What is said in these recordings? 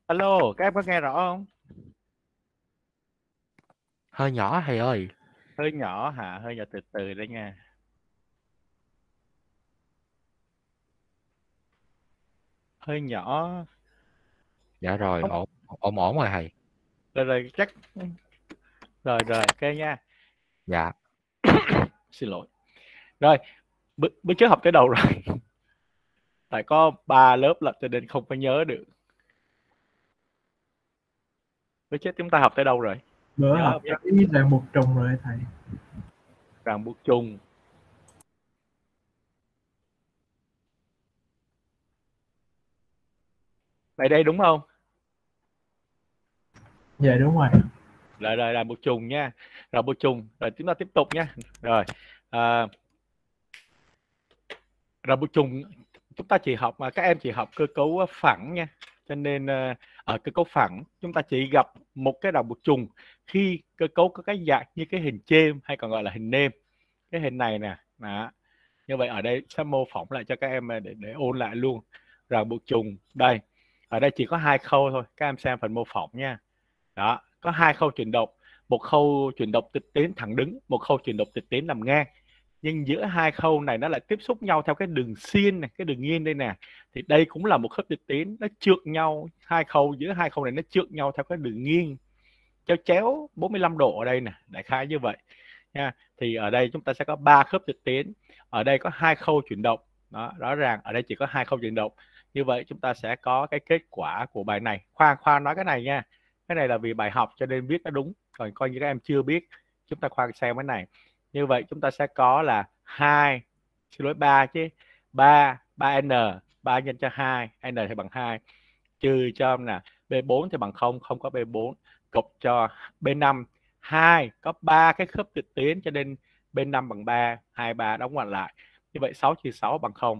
Alo, các em có nghe rõ không? Hơi nhỏ thầy ơi. Hơi nhỏ hả? Hơi nhỏ, từ từ đấy nha. Hơi nhỏ. Dạ rồi, Không, ổn ổn ổn rồi thầy. rồi rồi chắc. Rồi rồi, ok nha. Dạ. Xin lỗi. Rồi, bữa trước học tới đâu rồi? Tại có 3 lớp lận cho nên không có nhớ được. Bữa trước chúng ta học tới đâu rồi? Bữa Nhớ học không nhé? tới ràng buộc trùng rồi thầy. Ràng buộc trùng. Đây đây đúng không? Dạ đúng rồi. Rồi rồi, ràng buộc trùng nha. Ràng buộc trùng. Rồi chúng ta tiếp tục nha. Rồi. À, ràng buộc trùng chúng ta chỉ học mà các em chỉ học cơ cấu phẳng nha, cho nên ở cơ cấu phẳng chúng ta chỉ gặp một cái ràng buộc trùng khi cơ cấu có cái dạng như cái hình chêm hay còn gọi là hình nêm, cái hình này nè. Đó. Như vậy ở đây sẽ mô phỏng lại cho các em để ôn lại luôn. Ràng buộc trùng đây, ở đây chỉ có 2 khâu thôi, các em xem phần mô phỏng nha. Đó, có 2 khâu chuyển động, một khâu chuyển động tuyệt tuyến thẳng đứng, một khâu chuyển động tuyệt tuyến nằm ngang, nhưng giữa 2 khâu này nó lại tiếp xúc nhau theo cái đường xiên này, cái đường nghiêng đây nè. Thì đây cũng là một khớp tuyệt tuyến, nó trượt nhau, 2 khâu giữa 2 khâu này nó trượt nhau theo cái đường nghiêng chéo chéo 45 độ ở đây nè, đại khái như vậy nha. Thì ở đây chúng ta sẽ có 3 khớp tuyệt tuyến, ở đây có 2 khâu chuyển động. Đó, rõ ràng ở đây chỉ có 2 khâu chuyển động. Như vậy chúng ta sẽ có cái kết quả của bài này. Khoan nói cái này nha, cái này là vì bài học cho nên viết nó đúng, còn coi như các em chưa biết chúng ta khoan xem cái này. Như vậy chúng ta sẽ có là 2, xin lỗi 3 chứ, 3n, 3 nhân cho 2, n thì bằng 2, trừ cho là B4 thì bằng 0, không có B4, cộng cho B5, 2 có 3 cái khớp tuyệt tuyến cho nên B5 bằng 3, 23 đóng ngoặc lại. Như vậy 6 trừ 6 bằng 0.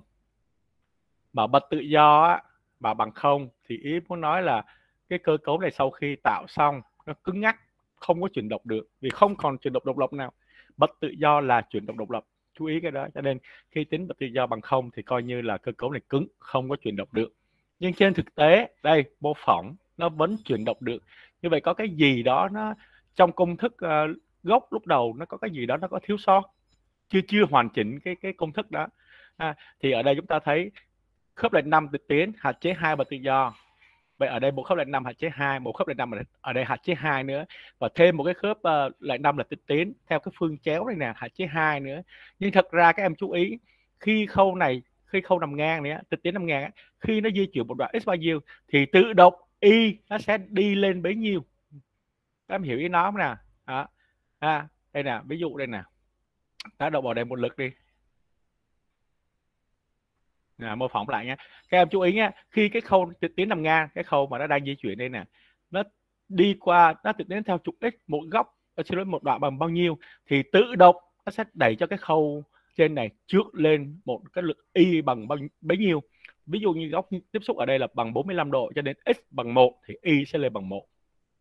Mà bật tự do á, mà bằng 0 thì ý muốn nói là cái cơ cấu này sau khi tạo xong nó cứng ngắc, không có chuyển động được, vì không còn chuyển động độc lập nào. Bật tự do là chuyển động độc lập, chú ý cái đó. Cho nên khi tính bật tự do bằng 0 thì coi như là cơ cấu này cứng, không có chuyển động được. Nhưng trên thực tế đây, mô phỏng nó vẫn chuyển động được. Như vậy có cái gì đó nó trong công thức gốc lúc đầu nó có cái gì đó nó có thiếu sót, chưa hoàn chỉnh cái công thức đó. Thì ở đây chúng ta thấy khớp lệnh 5 tuyệt tuyến hạt chế 2 bật tự do. Vậy ở đây một khớp lệnh 5 hạt chế 2, một khớp lệnh 5 ở đây hạt chế 2 nữa, và thêm một cái khớp lệnh 5 là tuyệt tuyến theo cái phương chéo này nè, hạt chế 2 nữa. Nhưng thật ra các em chú ý, khi khâu nằm ngang này, tuyệt tuyến nằm ngang, khi nó di chuyển một đoạn x bao nhiêu thì tự động y nó sẽ đi lên bấy nhiêu. Các em hiểu ý nó không nào? Đó. Đây nè, ví dụ đây nè, tác động vào đây một lực đi. Mô phỏng lại nhé. Các em chú ý nhé, khi cái khâu tuyệt tuyến nằm ngang, cái khâu mà nó đang di chuyển đây nè, nó đi qua, nó tuyệt tuyến theo trục x một góc, xin lỗi, một đoạn bằng bao nhiêu thì tự động nó sẽ đẩy cho cái khâu trên này trước lên một cái lực y bằng bấy nhiêu. Ví dụ như góc tiếp xúc ở đây là bằng 45 độ, cho nên x bằng 1 thì y sẽ lên bằng 1.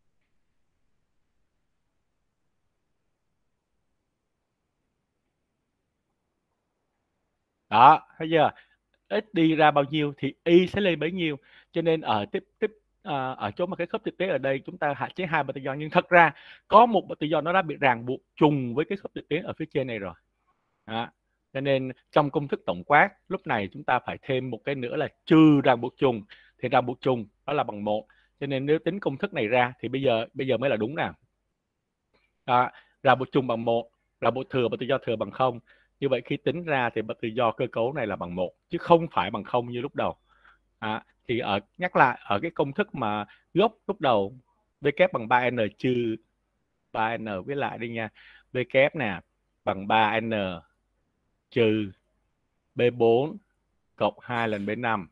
Đó, thấy chưa? X đi ra bao nhiêu thì y sẽ lên bấy nhiêu. Cho nên ở ở chỗ mà cái khớp tuyệt tế ở đây chúng ta hạn chế 2 bậc tự do, nhưng thật ra có một bậc tự do nó đã bị ràng buộc trùng với cái khớp tuyệt tế ở phía trên này rồi. Đó. Cho nên trong công thức tổng quát lúc này chúng ta phải thêm một cái nữa là trừ ràng buộc trùng, thì ràng buộc trùng đó là bằng 1. Cho nên nếu tính công thức này ra thì bây giờ mới là đúng nào. Đó. Ràng buộc trùng bằng 1, ràng buộc thừa bậc tự do thừa bằng 0. Như vậy khi tính ra thì bậc tự do cơ cấu này là bằng 1 chứ không phải bằng 0 như lúc đầu. Thì nhắc lại ở cái công thức mà gốc lúc đầu, V kép bằng 3n trừ 3n, viết lại đi nha. V kép nè bằng 3n trừ B4 cộng 2 lần B5.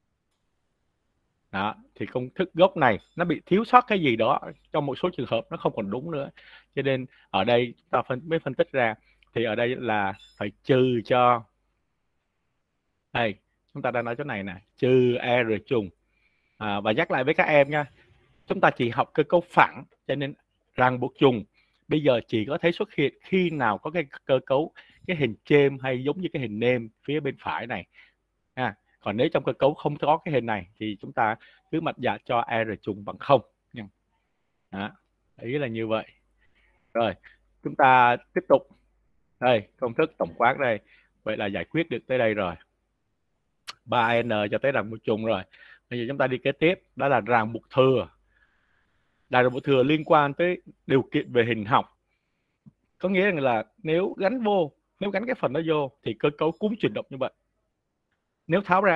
Đó, thì công thức gốc này nó bị thiếu sót cái gì đó, trong một số trường hợp nó không còn đúng nữa. Cho nên ở đây chúng ta mới phân tích ra, thì ở đây là phải trừ cho đây, chúng ta đang nói chỗ này nè, trừ R trùng. Và nhắc lại với các em nha, chúng ta chỉ học cơ cấu phẳng, cho nên ràng buộc trùng bây giờ chỉ có thấy xuất hiện khi nào có cái cơ cấu, cái hình chêm hay giống như cái hình nêm phía bên phải này. Còn nếu trong cơ cấu không có cái hình này thì chúng ta cứ mạch dạ cho R trùng bằng 0 nha. Đó, ý là như vậy. Rồi chúng ta tiếp tục. Đây công thức tổng quát đây. Vậy là giải quyết được tới đây rồi, 3n cho tới ràng buộc trùng rồi. Bây giờ chúng ta đi kế tiếp, đó là ràng buộc thừa. Ràng buộc thừa liên quan tới điều kiện về hình học, có nghĩa là nếu gắn cái phần đó vô thì cơ cấu cũng chuyển động như vậy. Nếu tháo ra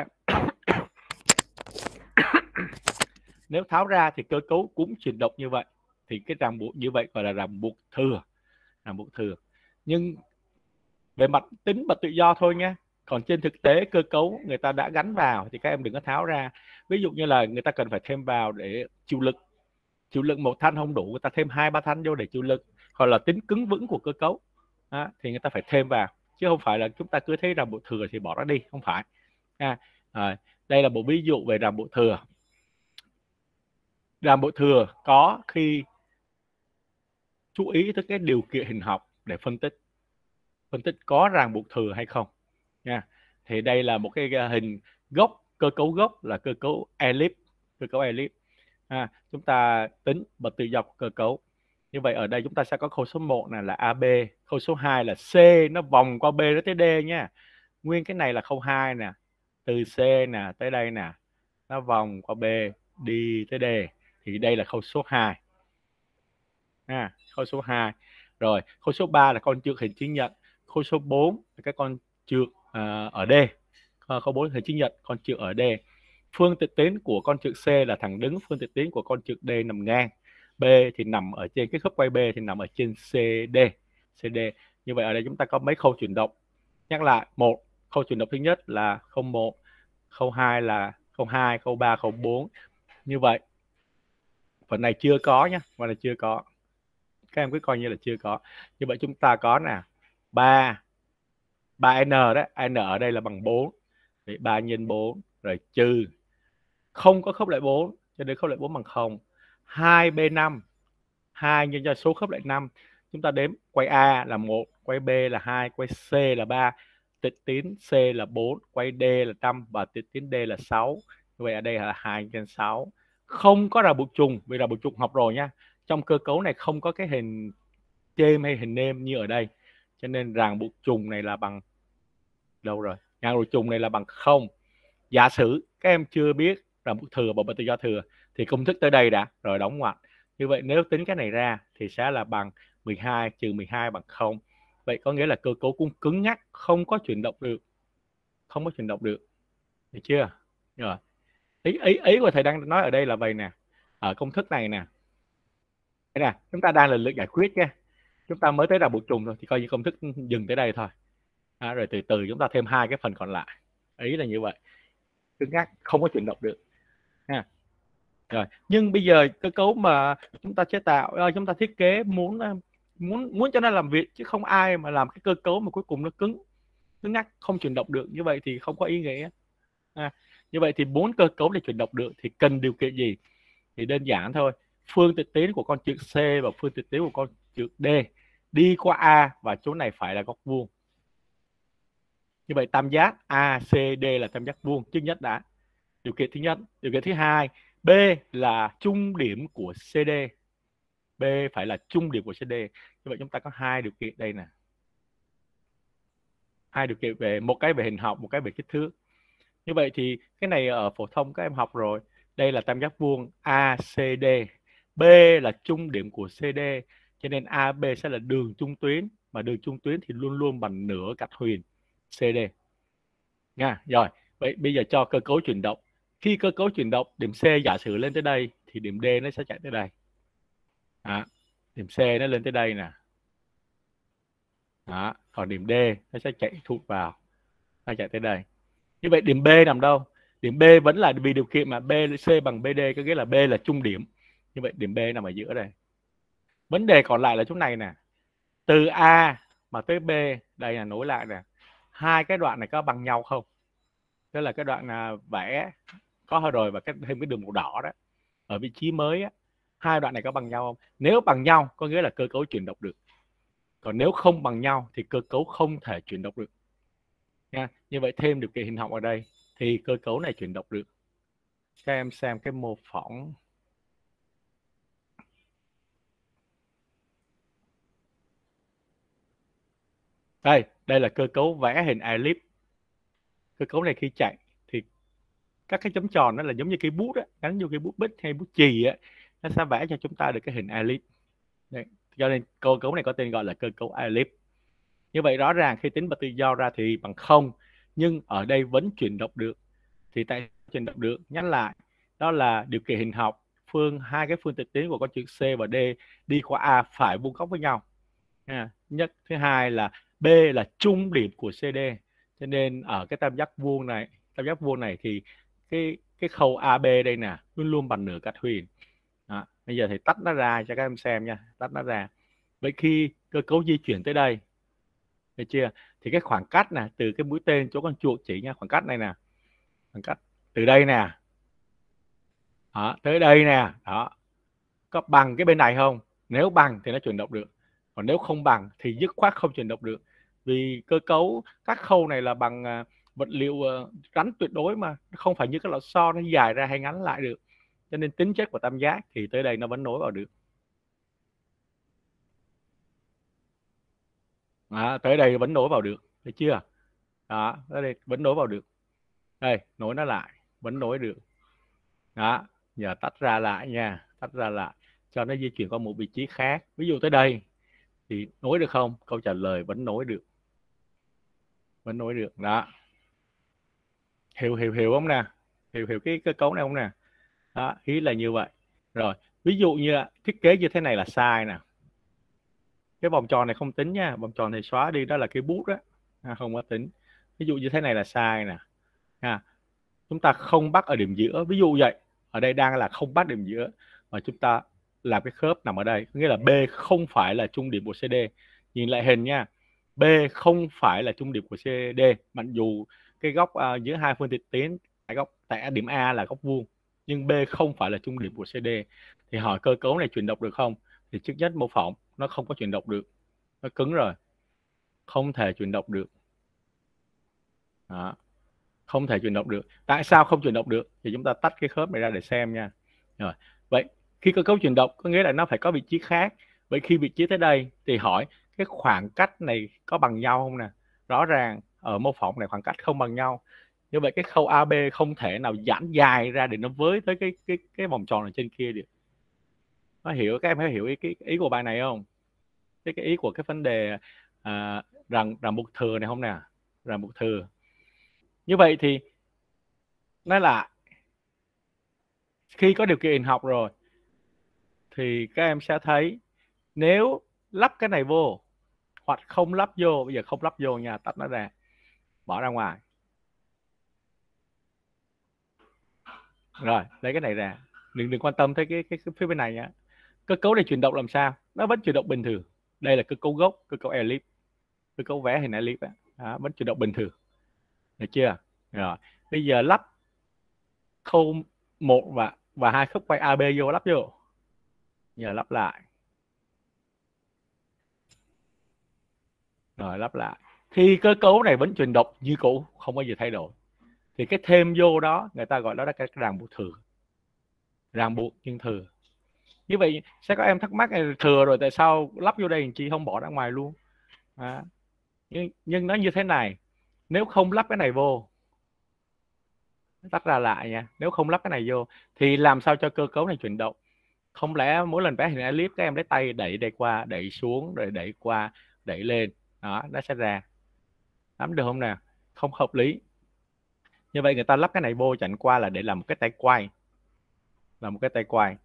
nếu tháo ra thì cơ cấu cũng chuyển động như vậy, thì cái ràng buộc như vậy gọi là ràng buộc thừa. Ràng buộc thừa. Nhưng về mặt tính và tự do thôi nha. Còn trên thực tế cơ cấu người ta đã gắn vào thì các em đừng có tháo ra. Ví dụ như là người ta cần phải thêm vào để chịu lực một thanh không đủ, người ta thêm 2-3 thanh vô để chịu lực, hoặc là tính cứng vững của cơ cấu đó, thì người ta phải thêm vào, chứ không phải là chúng ta cứ thấy ràng buộc thừa thì bỏ nó đi, không phải. Đây là một ví dụ về ràng buộc thừa. Ràng buộc thừa có khi chú ý tới cái điều kiện hình học để phân tích có ràng buộc thừa hay không nha. Thì đây là một cái hình gốc, cơ cấu gốc là cơ cấu elip. Chúng ta tính bật tự do của cơ cấu. Như vậy ở đây chúng ta sẽ có khâu số 1 này là AB, khâu số 2 là C, nó vòng qua B tới D nha. Nguyên cái này là khâu 2 nè, từ C nè tới đây nè, nó vòng qua B đi tới D, thì đây là khâu số 2. Khâu số 2. Rồi, khâu số 3 là con trượt hình chữ nhật, khâu số 4 là cái con trượt ở D. Khâu 4 hình chữ nhật, con trượt ở D. Phương tiện tuyến của con trượt C là thẳng đứng, phương tiện tuyến của con trượt D nằm ngang. B thì nằm ở trên cái khớp quay B thì nằm ở trên CD. Như vậy ở đây chúng ta có mấy khâu chuyển động. Nhắc lại, một khâu chuyển động thứ nhất là khâu 1, khâu 2 là khâu 2, khâu 3, khâu 4. Như vậy phần này chưa có nhé, phần này chưa có. Các em cứ coi như là chưa có. Như vậy chúng ta có nè 3n đó, n ở đây là bằng 4. Vậy 3 nhân 4 rồi trừ, không có khớp lại 4 cho nên khớp lại 4 bằng 0. 2b5, 2 nhân cho số khớp lại 5. Chúng ta đếm quay A là 1, quay B là 2, quay C là 3, tịch tuyến C là 4, quay D là 5 và tịch tuyến D là 6. Như vậy ở đây là 2 trên 6. Không có ràng buộc trùng, vì ràng buộc trùng học rồi nha. Trong cơ cấu này không có cái hình chêm hay hình nêm như ở đây. Cho nên ràng buộc trùng này là bằng đâu rồi? Ràng buộc trùng này là bằng 0. Giả sử các em chưa biết ràng buộc thừa và bật tự do thừa thì công thức tới đây đã, rồi đóng ngoặc. Như vậy nếu tính cái này ra thì sẽ là bằng 12 trừ 12 bằng 0. Vậy có nghĩa là cơ cấu cũng cứng nhắc, không có chuyển động được. Không có chuyển động được. Được chưa? Rồi. Ý của thầy đang nói ở đây là vậy nè. Ở công thức này nè. Đây nè, chúng ta đang là lượt giải quyết nha. Chúng ta mới tới ràng buộc trùng thôi thì coi như công thức dừng tới đây thôi. Rồi từ từ chúng ta thêm 2 cái phần còn lại. Ý là như vậy. Cứng ngắc, không có chuyển động được. Rồi, nhưng bây giờ cơ cấu mà chúng ta chế tạo, chúng ta thiết kế muốn cho nó làm việc, chứ không ai mà làm cái cơ cấu mà cuối cùng nó cứng ngắc không chuyển động được, như vậy thì không có ý nghĩa. Như vậy thì muốn cơ cấu để chuyển động được thì cần điều kiện gì? Thì đơn giản thôi, phương tiện tuyến của con trượt C và phương tiện tuyến của con trượt D đi qua A và chỗ này phải là góc vuông. Như vậy tam giác ACD là tam giác vuông trước nhất đã. Điều kiện thứ nhất. Điều kiện thứ hai, B là trung điểm của CD. B phải là trung điểm của CD. Như vậy chúng ta có 2 điều kiện đây nè. 2 điều kiện về, một cái về hình học, một cái về kích thước. Như vậy thì cái này ở phổ thông các em học rồi. Đây là tam giác vuông ACD. B là trung điểm của CD. Cho nên AB sẽ là đường trung tuyến. Mà đường trung tuyến thì luôn luôn bằng nửa cạnh huyền CD. Nha, rồi. Vậy bây giờ cho cơ cấu chuyển động. Khi cơ cấu chuyển động, điểm C giả sử lên tới đây thì điểm D nó sẽ chạy tới đây. Điểm C nó lên tới đây nè. Còn điểm D nó sẽ chạy thụt vào. Nó chạy tới đây. Như vậy điểm B nằm đâu? Điểm B vẫn là vì điều kiện mà C bằng BD, có nghĩa là B là trung điểm. Như vậy điểm B nằm ở giữa đây. Vấn đề còn lại là chỗ này nè. Từ A mà tới B, đây là nối lại nè. 2 cái đoạn này có bằng nhau không? Đó là cái đoạn vẽ có rồi và thêm cái đường màu đỏ đó. Ở vị trí mới á, 2 đoạn này có bằng nhau không? Nếu bằng nhau có nghĩa là cơ cấu chuyển động được. Còn nếu không bằng nhau thì cơ cấu không thể chuyển động được. Nha. Như vậy thêm điều kiện hình học ở đây thì cơ cấu này chuyển động được. Các em xem cái mô phỏng. Đây là cơ cấu vẽ hình elip. Cơ cấu này khi chạy thì các cái chấm tròn nó là giống như cái bút á, gắn vô cái bút bích hay bút chì á, nó sẽ vẽ cho chúng ta được cái hình elip. Đấy. Cho nên cơ cấu này có tên gọi là cơ cấu elip. Như vậy rõ ràng khi tính bật tự do ra thì bằng 0, nhưng ở đây vẫn chuyển động được. Thì tại sao chuyển động được? Nhắc lại, đó là điều kiện hình học, hai cái phương tuyệt tuyến của con chữ C và D đi qua A phải vuông góc với nhau. Nhất thứ hai là B là trung điểm của CD, cho nên ở cái tam giác vuông này thì cái khâu AB đây nè luôn luôn bằng nửa cạnh huyền. Bây giờ thì tách nó ra cho các em xem nha, tách nó ra. Vậy khi cơ cấu di chuyển tới đây, được chưa, thì cái khoảng cách nè từ cái mũi tên chỗ con chuột chỉ nha, khoảng cách này nè, khoảng cách từ đây nè tới đây nè, đó có bằng cái bên này không? Nếu bằng thì nó chuyển động được, còn nếu không bằng thì dứt khoát không chuyển động được, vì cơ cấu các khâu này là bằng vật liệu rắn tuyệt đối mà, không phải như cái lò xo nó dài ra hay ngắn lại được, cho nên tính chất của tam giác thì tới đây nó vẫn nối vào được. Tới đây vẫn nối vào được, thấy chưa? Tới đây vẫn nối vào được, đây nối nó lại vẫn nối được. Giờ tách ra lại nha, tách ra lại cho nó di chuyển qua một vị trí khác. Ví dụ tới đây thì nối được không? Câu trả lời vẫn nối được, vẫn nối được. Đó, hiểu không nè? Hiểu cái cơ cấu này không nè? Đó, ý là như vậy. Rồi ví dụ như thiết kế như thế này là sai nè, cái vòng tròn này không tính nha, vòng tròn này xóa đi, đó là cái bút đó, không có tính. Ví dụ như thế này là sai nè. Chúng ta không bắt ở điểm giữa, ví dụ vậy. Ở đây đang là không bắt điểm giữa, mà chúng ta làm cái khớp nằm ở đây, nghĩa là B không phải là trung điểm của CD. Nhìn lại hình nha, B không phải là trung điểm của CD, mặc dù cái góc giữa hai phương tuyệt tuyến tại điểm A là góc vuông, nhưng B không phải là trung điểm của CD. Thì hỏi cơ cấu này chuyển động được không? Thì trước nhất mô phỏng nó không có chuyển động được, nó cứng rồi, không thể chuyển động được. Đó, không thể chuyển động được. Tại sao không chuyển động được? Thì chúng ta tách cái khớp này ra để xem nha. Rồi, vậy khi cơ cấu chuyển động có nghĩa là nó phải có vị trí khác. Vậy khi vị trí tới đây thì hỏi cái khoảng cách này có bằng nhau không nè? Rõ ràng ở mô phỏng này khoảng cách không bằng nhau. Như vậy cái khâu AB không thể nào giãn dài ra để nó với tới cái vòng tròn ở trên kia được. Nó hiểu, các em phải hiểu ý của bài này không? Cái ý của cái vấn đề ràng buộc thừa này không nè? Ràng buộc thừa. Như vậy thì nói là khi có điều kiện học rồi thì các em sẽ thấy nếu lắp cái này vô hoặc không lắp vô, bây giờ không lắp vô nha, tách nó ra, bỏ ra ngoài. Rồi lấy cái này ra, đừng quan tâm tới cái phía bên này nhá. Cơ cấu này chuyển động làm sao? Nó vẫn chuyển động bình thường. Đây là cơ cấu gốc, cơ cấu elip, cơ cấu vẽ hình elip vẫn chuyển động bình thường, được chưa? Rồi bây giờ lắp khâu 1 và 2 khớp quay AB vô, lắp vô. Giờ lắp lại. Rồi lắp lại. Thì cơ cấu này vẫn chuyển động như cũ, không bao giờ thay đổi. Thì cái thêm vô đó người ta gọi đó là cái ràng buộc thừa. Ràng buộc nhưng thừa. Như vậy sẽ có em thắc mắc thừa rồi tại sao lắp vô đây chị không bỏ ra ngoài luôn? Nhưng nó như thế này, nếu không lắp cái này vô, tắt ra lại nha, nếu không lắp cái này vô thì làm sao cho cơ cấu này chuyển động? Không lẽ mỗi lần vẽ hình elip các em lấy tay đẩy đây qua, đẩy xuống, rồi đẩy qua, đẩy lên, đó nó sẽ ra. Nắm được không nào? Không hợp lý. Như vậy người ta lắp cái này vô chẳng qua là để làm một cái tay quay, là một cái tay quay.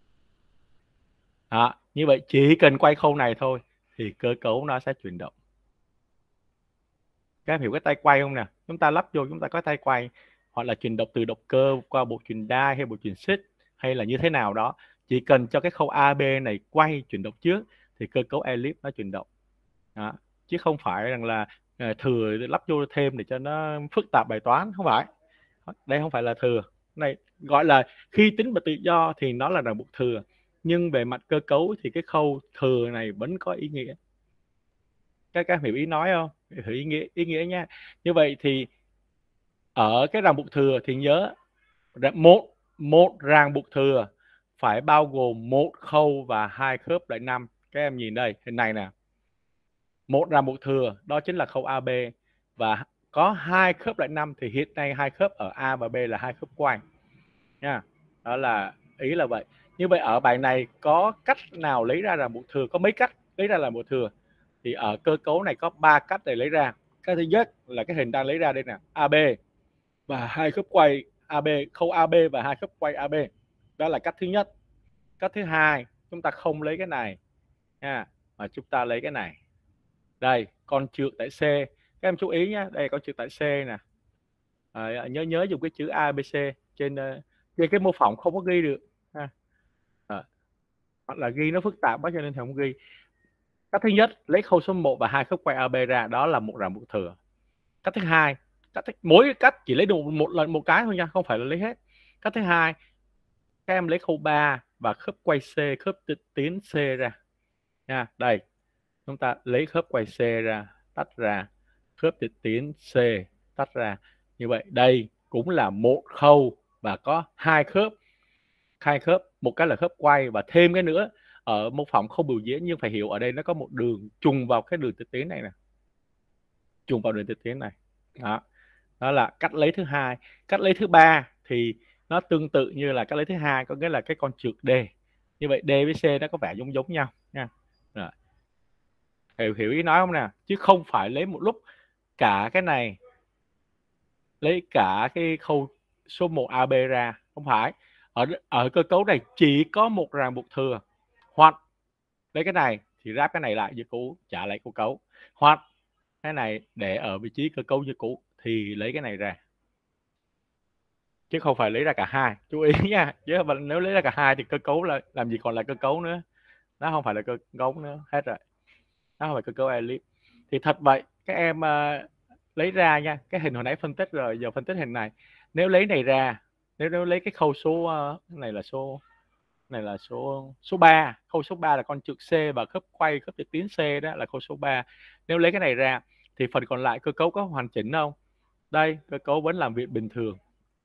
Đó, như vậy chỉ cần quay khâu này thôi thì cơ cấu nó sẽ chuyển động. Các em hiểu cái tay quay không nè? Chúng ta lắp vô chúng ta có tay quay, hoặc là chuyển động từ động cơ qua bộ truyền đai hay bộ truyền xích hay là như thế nào đó, chỉ cần cho cái khâu AB này quay chuyển động trước thì cơ cấu elip nó chuyển động. Đó. Chứ không phải rằng là thừa lắp vô thêm để cho nó phức tạp bài toán, không phải. Đây không phải là thừa, này gọi là khi tính bật tự do thì nó là ràng buộc thừa, nhưng về mặt cơ cấu thì cái khâu thừa này vẫn có ý nghĩa. Các hiểu ý nói không? Hiểu ý nghĩa nha. Như vậy thì ở cái ràng buộc thừa thì nhớ một ràng buộc thừa phải bao gồm một khâu và hai khớp lại 5. Các em nhìn đây, hình này nè. Một ràng buộc thừa đó chính là khâu AB, và có hai khớp lại 5 thì hiện nay hai khớp ở A và B là hai khớp quay nha. Đó là ý là vậy. Như vậy ở bài này có cách nào lấy ra ràng buộc thừa? Có mấy cách lấy ra ràng buộc thừa. Thì ở cơ cấu này có 3 cách để lấy ra. Cái thứ nhất là cái hình đang lấy ra đây nè, AB và hai khớp quay AB, khâu AB và hai khớp quay AB. Đó là cách thứ nhất. Cách thứ hai, chúng ta không lấy cái này nha, mà chúng ta lấy cái này. Đây, con trượt tại C. Các em chú ý nhé, đây con trượt tại C nè. Nhớ dùng cái chữ ABC trên cái mô phỏng không có ghi được ha. Hoặc là ghi nó phức tạp quá cho nên không ghi. Cách thứ nhất, lấy khâu số 1 và hai khớp quay AB ra, đó là một ràng buộc thừa. Cách thứ hai, mỗi cách chỉ lấy được một lần một cái thôi nha, không phải là lấy hết. Cách thứ hai, các em lấy khâu 3 và khớp quay C, khớp tiến C ra nha. Đây, chúng ta lấy khớp quay C ra, tách ra, khớp tiến C tách ra. Như vậy đây cũng là một khâu và có hai khớp, một cái là khớp quay và thêm cái nữa ở mô phỏng không biểu diễn, nhưng phải hiểu ở đây nó có một đường trùng vào cái đường tiến này nè, trùng vào đường tiến này. Đó là cách lấy thứ hai. Cách lấy thứ ba thì nó tương tự như là cách lấy thứ hai, có nghĩa là cái con trượt D. Như vậy D với C nó có vẻ giống nhau nha. Rồi. Hiểu ý nói không nè? Chứ không phải lấy một lúc cả cái này, lấy cả cái khâu số 1 AB ra, không phải. Ở cơ cấu này chỉ có một ràng buộc thừa, hoặc lấy cái này thì ráp cái này lại như cũ, trả lại cơ cấu, hoặc cái này để ở vị trí cơ cấu như cũ thì lấy cái này ra, chứ không phải lấy ra cả hai. Chú ý nha, chứ nếu lấy ra cả hai thì cơ cấu là làm gì còn là cơ cấu nữa, nó không phải là cơ cấu nữa, hết rồi, nó không phải cơ cấu elip. Thì thật vậy, các em lấy ra nha, cái hình hồi nãy phân tích rồi, giờ phân tích hình này. Nếu lấy này ra, nếu lấy cái khâu số này là số 3, khâu số 3 là con trượt C và khớp quay, khớp tiến C, đó là khâu số 3. Nếu lấy cái này ra thì phần còn lại cơ cấu có hoàn chỉnh không? Đây, cơ cấu vẫn làm việc bình thường.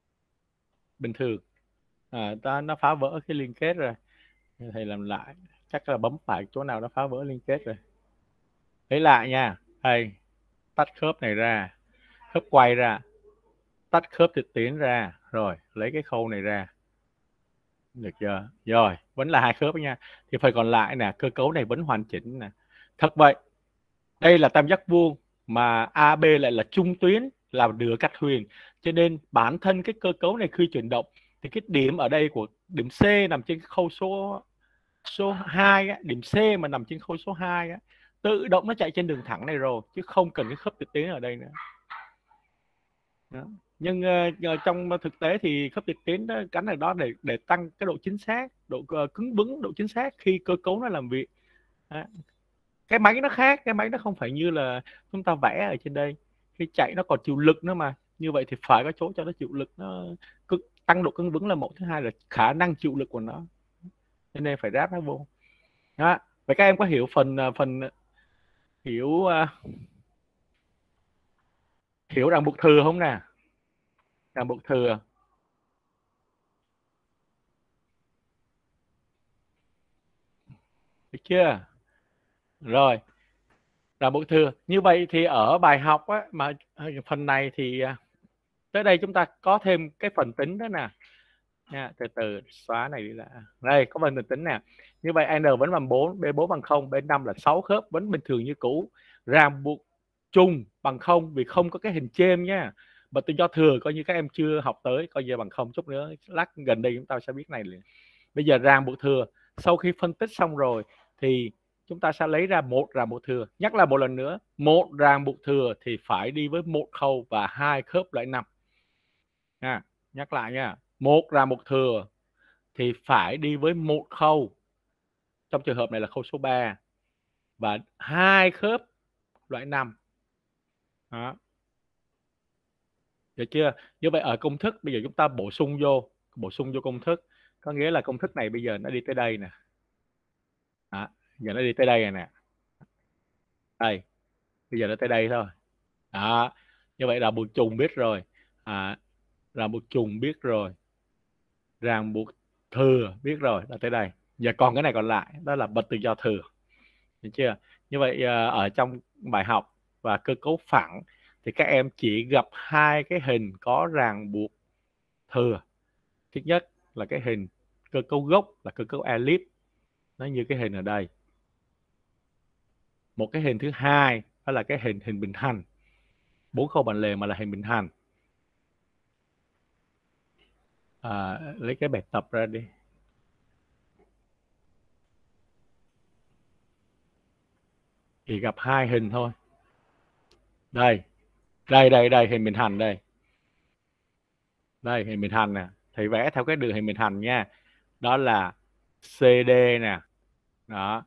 Nó phá vỡ cái liên kết rồi. Thầy làm lại, chắc là bấm phải chỗ nào nó phá vỡ liên kết rồi. Lấy lại nha. Đây, tách khớp này ra, khớp quay ra, tách khớp tiến ra, rồi lấy cái khâu này ra, được chưa? Rồi, vẫn là hai khớp nha. Thì phần còn lại nè, cơ cấu này vẫn hoàn chỉnh nè. Thật vậy, đây là tam giác vuông mà AB lại là trung tuyến, là nửa cắt huyền, cho nên bản thân cái cơ cấu này khi chuyển động thì cái điểm ở đây của điểm C nằm trên khâu số 2 á, điểm C mà nằm trên khâu số 2 á, tự động nó chạy trên đường thẳng này rồi, chứ không cần cái khớp tiến ở đây nữa. Đó. Nhưng trong thực tế thì khớp tiến đó, cắn ở đó để tăng cái độ chính xác, độ cứng vững, độ chính xác khi cơ cấu nó làm việc. Đó. Cái máy nó khác, cái máy nó không phải như là chúng ta vẽ ở trên đây, khi chạy nó còn chịu lực nữa mà, như vậy thì phải có chỗ cho nó chịu lực, nó tăng độ cứng vững là một, thứ hai là khả năng chịu lực của nó, cho nên phải ráp nó vô. Đó. Vậy các em có hiểu hiểu ràng buộc thừa không nè? Ràng buộc thừa được chưa? Rồi, ràng buộc thừa. Như vậy thì ở bài học á, mà phần này thì tới đây chúng ta có thêm cái phần tính đó nè nha. Từ từ xóa này đi là đây, có phần tính nè. Như vậy n vẫn bằng 4, b4 bằng 0, b5 là 6 khớp vẫn bình thường như cũ. Ràng buộc chung bằng 0 vì không có cái hình chêm nha. Mà tôi cho thừa coi như các em chưa học tới, coi như bằng 0 chút nữa, lát gần đây chúng ta sẽ biết này liền. Bây giờ ràng buộc thừa sau khi phân tích xong rồi thì chúng ta sẽ lấy ra một ràng buộc thừa. Nhắc lại một lần nữa, một ràng buộc thừa thì phải đi với một khâu và hai khớp lại 5 nha. Nhắc lại nha, một ràng buộc thừa thì phải đi với một khâu, trong trường hợp này là khâu số 3, và hai khớp loại 5. Đó. Được chưa? Như vậy ở công thức bây giờ chúng ta bổ sung vô công thức, có nghĩa là công thức này bây giờ nó đi tới đây nè. Đó. Giờ nó đi tới đây rồi nè. Đây, bây giờ nó tới đây thôi. Đó. Như vậy là buộc trùng biết rồi. Ràng buộc trùng biết rồi, ràng buộc thừa biết rồi, là tới đây. Giờ còn cái này còn lại, đó là bật tự do thừa. Được chưa? Như vậy ở trong bài học và cơ cấu phẳng thì các em chỉ gặp hai cái hình có ràng buộc thừa. Thứ nhất là cái hình cơ cấu gốc là cơ cấu elip, nó như cái hình ở đây. Một cái hình thứ hai đó là cái hình bình hành, 4 khâu bản lề mà là hình bình hành. Lấy cái bài tập ra đi. Chỉ gặp hai hình thôi. Đây hình bình hành đây. Đây hình bình hành nè, thầy vẽ theo cái đường hình bình hành nha. Đó là CD nè. Đó.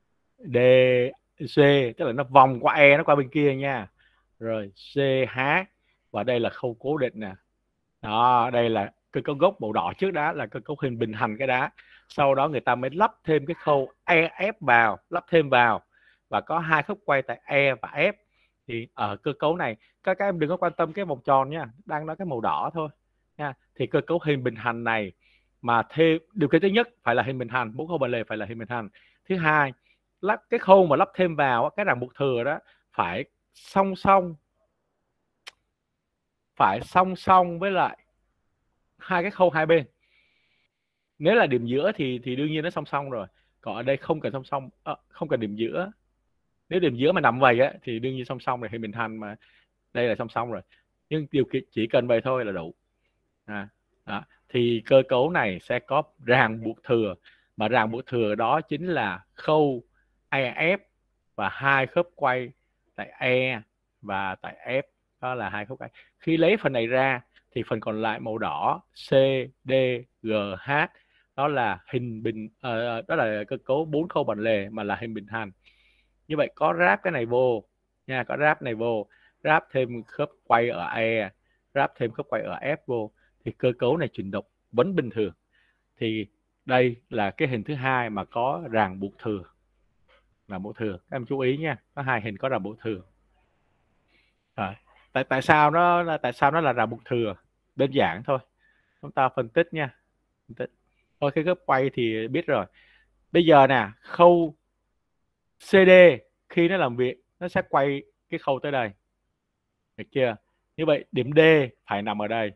DC tức là nó vòng qua E, nó qua bên kia nha. Rồi CH, và đây là khâu cố định nè. Đó, đây là cơ cấu gốc màu đỏ trước đó là cơ cấu hình bình hành cái đá. Sau đó người ta mới lắp thêm cái khâu EF vào, lắp thêm vào, và có hai khớp quay tại E và F. Thì ở cơ cấu này các em đừng có quan tâm cái vòng tròn nha, đang nói cái màu đỏ thôi nha. Thì cơ cấu hình bình hành này mà thêm điều kiện thứ nhất phải là hình bình hành, 4 khâu bản lề phải là hình bình hành. Thứ hai, lắp cái khâu mà lắp thêm vào cái ràng buộc thừa đó phải song song với lại hai cái khâu hai bên. Nếu là điểm giữa thì đương nhiên nó song song rồi, còn ở đây không cần song song, không cần điểm giữa. Nếu điểm giữa mà nằm vậy á thì đương nhiên song song rồi, hình bình hành mà đây là song song rồi, nhưng điều kiện chỉ cần vậy thôi là đủ. Thì cơ cấu này sẽ có ràng buộc thừa, mà ràng buộc thừa đó chính là khâu EF và hai khớp quay tại E và tại F, đó là hai khớp quay. Khi lấy phần này ra thì phần còn lại màu đỏ C, D, G, H đó là hình bình đó là cơ cấu 4 khâu bản lề mà là hình bình hành. Như vậy có ráp cái này vô nha, có ráp này vô, ráp thêm khớp quay ở E, ráp thêm khớp quay ở F vô, thì cơ cấu này chuyển động vẫn bình thường. Thì đây là cái hình thứ hai mà có ràng buộc thừa. Ràng buộc thừa, các em chú ý nha, có hai hình có ràng buộc thừa. Tại sao nó là ràng buộc thừa? Đơn giản thôi, chúng ta phân tích nha. Thôi cái khớp quay thì biết rồi. Bây giờ nè, khâu CD khi nó làm việc nó sẽ quay cái khâu tới đây, được chưa? Như vậy điểm D phải nằm ở đây.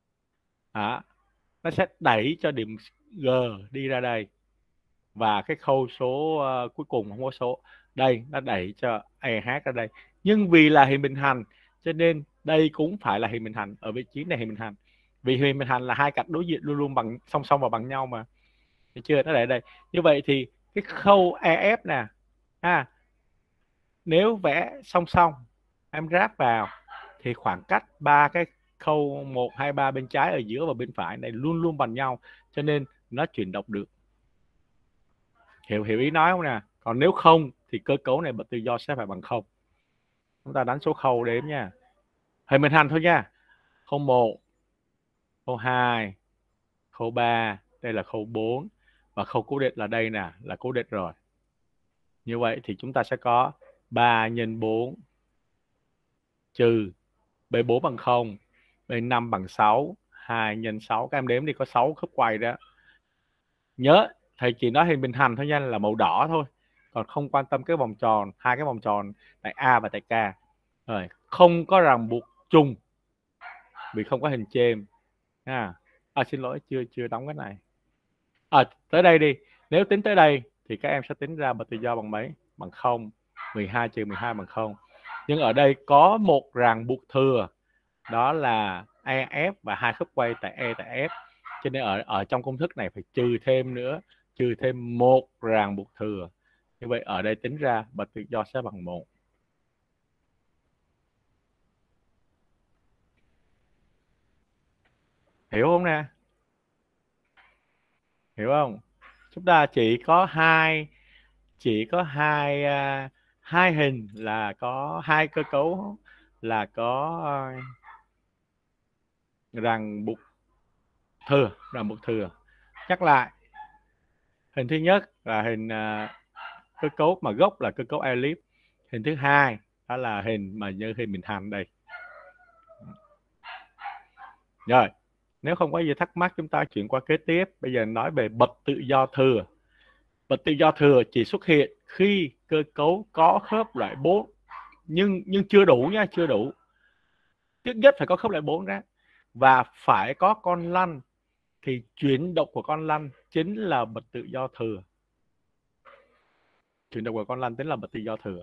Nó sẽ đẩy cho điểm G đi ra đây, và cái khâu số cuối cùng không có số đây, nó đẩy cho EH ra đây. Nhưng vì là hình bình hành cho nên đây cũng phải là hình bình hành, ở vị trí này hình bình hành. Vì hình bình hành là hai cạnh đối diện luôn luôn bằng song song và bằng nhau mà, được chưa? Nó để đây. Như vậy thì cái khâu EF nè, nếu vẽ song song em ráp vào thì khoảng cách ba cái khâu 1, 2, 3 bên trái ở giữa và bên phải này luôn luôn bằng nhau, cho nên nó chuyển động được. Hiểu ý nói không nè? Còn nếu không thì cơ cấu này bật tự do sẽ phải bằng 0. Chúng ta đánh số khâu đếm nha. Hình bình hành thôi nha. Khâu 1, khâu 2, khâu 3, đây là khâu 4, và khâu cố định là đây nè, là cố định rồi. Như vậy thì chúng ta sẽ có 3 x 4 trừ B4 bằng 0, B5 bằng 6, 2 x 6, các em đếm đi, có 6 khớp quay đó. Nhớ thầy chỉ nói hình bình hành thôi nha, là màu đỏ thôi, còn không quan tâm cái vòng tròn, hai cái vòng tròn tại A và tại K. Rồi, không có ràng buộc chung vì không có hình chêm. Xin lỗi, chưa đóng cái này. Tới đây đi, nếu tính tới đây thì các em sẽ tính ra bật tự do bằng mấy? Bằng 0, 12 trừ 12 bằng 0. Nhưng ở đây có một ràng buộc thừa, đó là EF và hai khớp quay tại E tại F, cho nên ở trong công thức này phải trừ thêm nữa, trừ thêm một ràng buộc thừa. Như vậy ở đây tính ra bật tự do sẽ bằng 1. Hiểu không nè? Hiểu không? Chúng ta chỉ có hai hình là có hai cơ cấu là có ràng buộc thừa. Nhắc lại, hình thứ nhất là hình cơ cấu mà gốc là cơ cấu elip. Hình thứ hai đó là hình mà như hình bình hành đây. Rồi, nếu không có gì thắc mắc chúng ta chuyển qua kế tiếp. Bây giờ nói về bật tự do thừa. Bật tự do thừa chỉ xuất hiện khi cơ cấu có khớp loại 4, nhưng chưa đủ nha, chưa đủ. Trước nhất phải có khớp loại 4 ra và phải có con lăn, thì chuyển động của con lăn chính là bật tự do thừa. Chuyển động của con lăn tính là bật tự do thừa.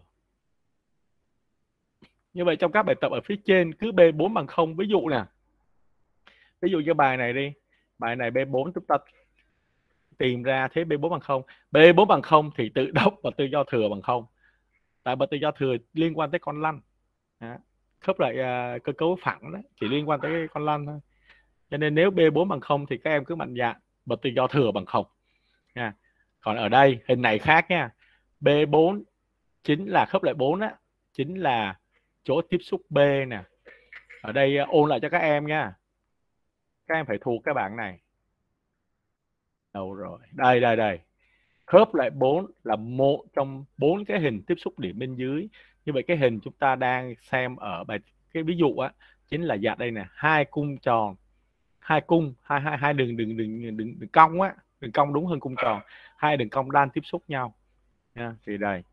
Như vậy trong các bài tập ở phía trên cứ B4 bằng 0. Ví dụ nè, ví dụ như bài này đi, bài này B4 chúng ta tìm ra thế B4 bằng 0. B4 bằng 0 thì tự động bật tự do thừa bằng 0. Tại bật tự do thừa liên quan tới con lăn. Khớp lại cơ cấu phẳng đó, chỉ liên quan tới con lăn thôi. Cho nên nếu B4 bằng 0 thì các em cứ mạnh dạn bật tự do thừa bằng 0 nha. Còn ở đây hình này khác nha. B4 chính là khớp lại 4 á, chính là chỗ tiếp xúc B nè. Ở đây ôn lại cho các em nha. Các em phải thuộc cái bảng này. Đâu rồi? Đây. Khớp lại 4 là một trong 4 cái hình tiếp xúc điểm bên dưới. Như vậy cái hình chúng ta đang xem ở bài cái ví dụ á chính là dạng đây nè, hai cung tròn, hai đường cong á, đường cong đúng hơn cung tròn, hai đường cong đan tiếp xúc nhau nha. Thì đây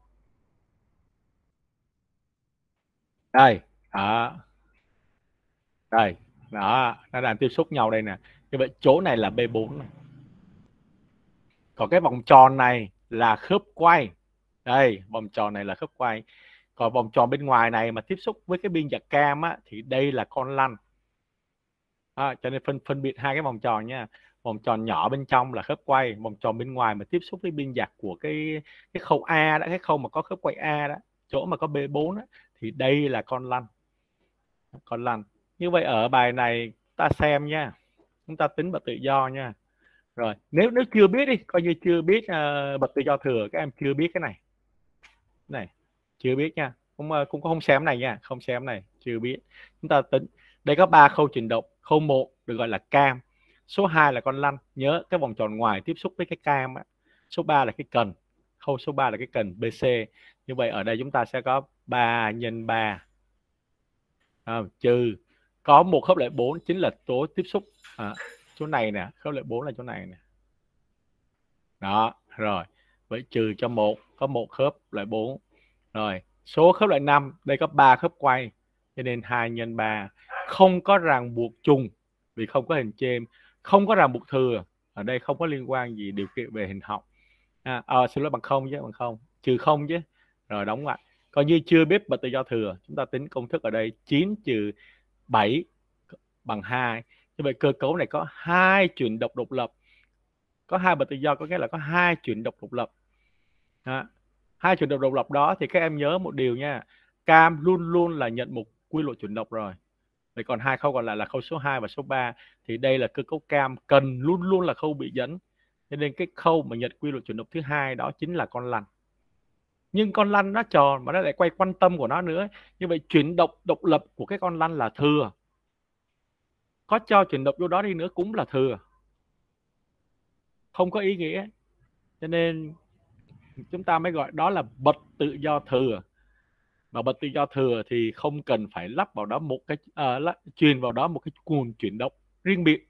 đó, đây đó, nó đang tiếp xúc nhau đây nè. Như vậy chỗ này là B4 này. Còn cái vòng tròn này là khớp quay. Đây, vòng tròn này là khớp quay. Còn vòng tròn bên ngoài này mà tiếp xúc với cái biên giác cam á, thì đây là con lăn. Cho nên phân biệt hai cái vòng tròn nha. Vòng tròn nhỏ bên trong là khớp quay, vòng tròn bên ngoài mà tiếp xúc với biên giác của cái khâu A đó, cái khâu mà có khớp quay A đó, chỗ mà có B4 đó, thì đây là con lăn. Con lăn. Như vậy ở bài này ta xem nha, chúng ta tính bật tự do nha. Rồi, nếu chưa biết đi, coi như chưa biết bật tự do thừa, các em chưa biết cái này chưa biết nha, cũng không xem này nha, không xem này, chưa biết. Chúng ta tính đây có 3 khâu chuyển động. Khâu 1 được gọi là cam, số 2 là con lăn, nhớ cái vòng tròn ngoài tiếp xúc với cái cam á. Số 3 là cái cần, khâu số 3 là cái cần BC. Như vậy ở đây chúng ta sẽ có 3 nhân 3 trừ có một khớp lại 4 chính là tố tiếp xúc chỗ này nè, khớp lại 4 là chỗ này nè. Đó, rồi. Vậy trừ cho có một khớp lại 4. Rồi, số khớp lại 5, đây có 3 khớp quay, cho nên 2 nhân 3. Không có ràng buộc trùng vì không có hình chêm, không có ràng buộc thừa. Ở đây không có liên quan gì điều kiện về hình học. Xin lỗi, bằng 0 chứ, bằng 0, trừ 0 chứ. Rồi đóng lại. Coi như chưa biết bật tự do thừa, chúng ta tính công thức ở đây 9 trừ 7 bằng 2. Như vậy cơ cấu này có 2 chuyển động độc lập. Có 2 bật tự do có nghĩa là có 2 chuyển động độc lập. 2 chuyển động độc lập đó thì các em nhớ một điều nha, cam luôn luôn là nhận một quy luật chuyển động rồi. Vậy còn hai khâu còn lại là khâu số 2 và số 3 thì đây là cơ cấu cam cần luôn luôn là khâu bị dẫn. Cho nên cái khâu mà nhận quy luật chuyển động thứ hai đó chính là con lăn. Nhưng con lăn nó tròn mà nó lại quay quanh tâm của nó nữa. Như vậy chuyển động độc lập của cái con lăn là thừa. Có cho chuyển động vô đó đi nữa cũng là thừa, không có ý nghĩa. Cho nên chúng ta mới gọi đó là bật tự do thừa. Và bật tự do thừa thì không cần phải lắp vào đó một cái truyền vào đó một cái nguồn chuyển động riêng biệt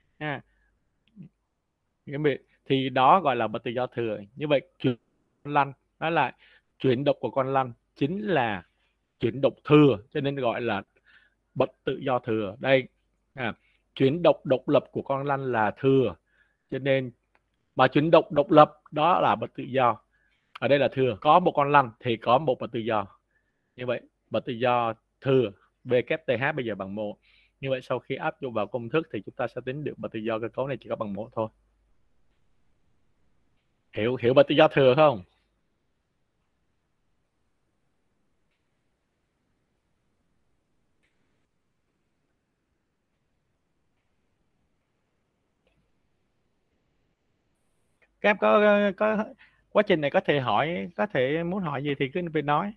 thì đó gọi là bật tự do thừa. Như vậy chuyển lăn đó là chuyển động của con lăn chính là chuyển động thừa, cho nên gọi là bật tự do thừa. Đây chuyển động độc lập của con lăn là thừa, cho nên mà chuyển động độc lập đó là bật tự do. Ở đây là thừa, có một con lăn thì có một bật tự do. Như vậy bật tự do thừa V kép TH bây giờ bằng 1. Như vậy sau khi áp dụng vào công thức thì chúng ta sẽ tính được bật tự do cơ cấu này chỉ có bằng 1 thôi. Hiểu bật tự do thừa không? Các em có quá trình này có thể hỏi, có thể muốn hỏi gì thì cứ việc nói.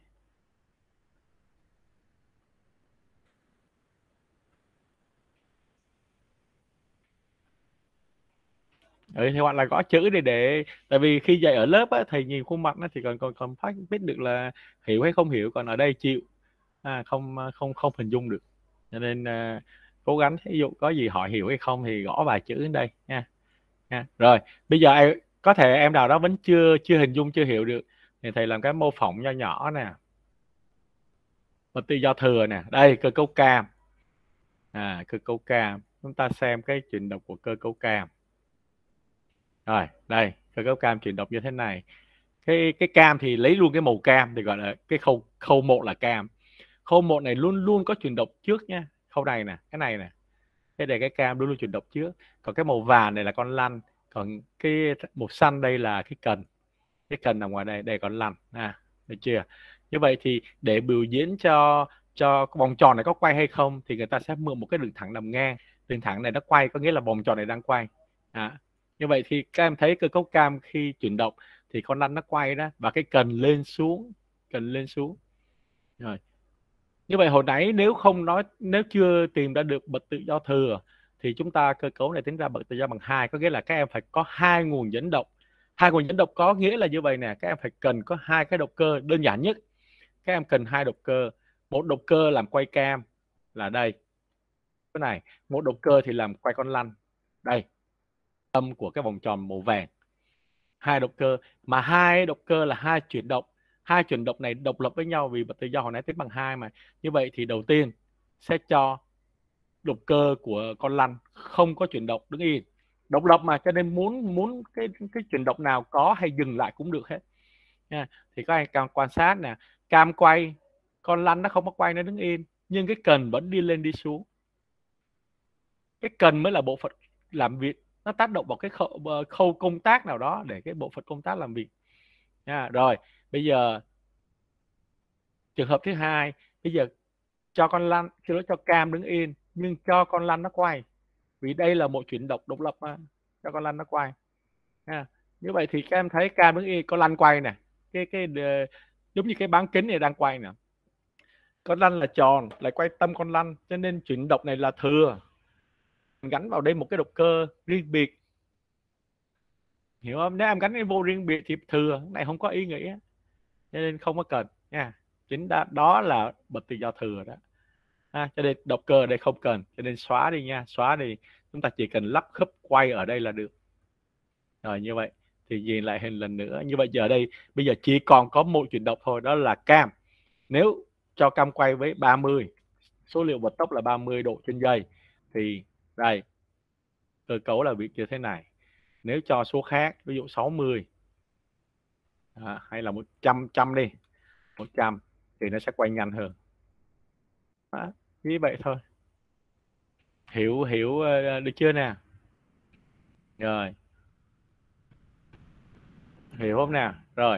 Thì hoặc là gõ chữ để tại vì khi dạy ở lớp á, thầy nhìn khuôn mặt nó thì còn phát biết được là hiểu hay không hiểu, còn ở đây chịu không hình dung được. Cho nên cố gắng, ví dụ có gì hỏi hiểu hay không thì gõ vài chữ đến đây nha. Rồi bây giờ em có thể em nào đó vẫn chưa chưa hình dung, chưa hiểu được thì thầy làm cái mô phỏng nho nhỏ nè. Vật tư giao thừa nè, đây cơ cấu cam. Cơ cấu cam, chúng ta xem cái chuyển động của cơ cấu cam. Rồi đây cơ cấu cam chuyển động như thế này. Cái cam thì lấy luôn cái màu cam thì gọi là cái khâu một là cam. Khâu một này luôn luôn có chuyển động trước nha. Khâu này nè, cái này nè, cái này cái cam luôn luôn chuyển động trước. Còn cái màu vàng này là con lăn, còn cái màu xanh đây là cái cần. Cái cần nằm ngoài đây, đây còn lăn. Được chưa? Như vậy thì để biểu diễn cho vòng tròn này có quay hay không thì người ta sẽ mượn một cái đường thẳng nằm ngang. Đường thẳng này nó quay có nghĩa là vòng tròn này đang quay. Như vậy thì các em thấy cơ cấu cam khi chuyển động thì con lăn nó quay đó, và cái cần lên xuống, cần lên xuống. Rồi. Như vậy hồi nãy nếu chưa tìm ra được bật tự do thừa thì chúng ta cơ cấu này tính ra bật tự do bằng 2, có nghĩa là các em phải có hai nguồn dẫn động. Hai nguồn dẫn động có nghĩa là như vậy nè, các em phải cần có hai cái động cơ. Đơn giản nhất, các em cần hai động cơ. Một động cơ làm quay cam là đây, cái này. Một động cơ thì làm quay con lăn, đây, tâm của cái vòng tròn màu vàng. Hai động cơ, mà hai động cơ là hai chuyển động. Hai chuyển động này độc lập với nhau vì bật tự do hồi nãy tính bằng 2 mà. Như vậy thì đầu tiên sẽ cho động cơ của con lăn không có chuyển động, đứng yên, độc lập mà, cho nên muốn cái chuyển động nào có hay dừng lại cũng được hết nha. Thì các anh quan sát nè, cam quay, con lăn nó không có quay, nó đứng yên, nhưng cái cần vẫn đi lên đi xuống. Cái cần mới là bộ phận làm việc, nó tác động vào cái khâu công tác nào đó để cái bộ phận công tác làm việc nha. Rồi bây giờ trường hợp thứ hai, bây giờ cho con lăn, cho cam đứng yên nhưng cho con lăn nó quay, vì đây là một chuyển động độc lập mà, cho con lăn nó quay nha. Như vậy thì các em thấy cam đứng yên, con lăn quay nè, giống như cái bán kính này đang quay nè, con lăn là tròn lại quay tâm con lăn, cho nên chuyển động này là thừa, gắn vào đây một cái động cơ riêng biệt, hiểu không? Nếu em gắn cái vô riêng biệt thì thừa, cái này không có ý nghĩa, cho nên không có cần nha. Chính đó là bật tự do thừa đó. Cho nên động cơ ở đây không cần, cho nên xóa đi nha, xóa đi. Chúng ta chỉ cần lắp khớp quay ở đây là được. Rồi như vậy thì nhìn lại hình lần nữa. Như vậy giờ đây bây giờ chỉ còn có một chuyển động thôi, đó là cam. Nếu cho cam quay với 30, số liệu vận tốc là 30 độ trên giây, thì đây cơ cấu là việc như thế này. Nếu cho số khác, ví dụ 60 hay là 100 đi, 100 thì nó sẽ quay nhanh hơn. Như vậy thôi. Hiểu được chưa nè? Rồi, hiểu không nè? Rồi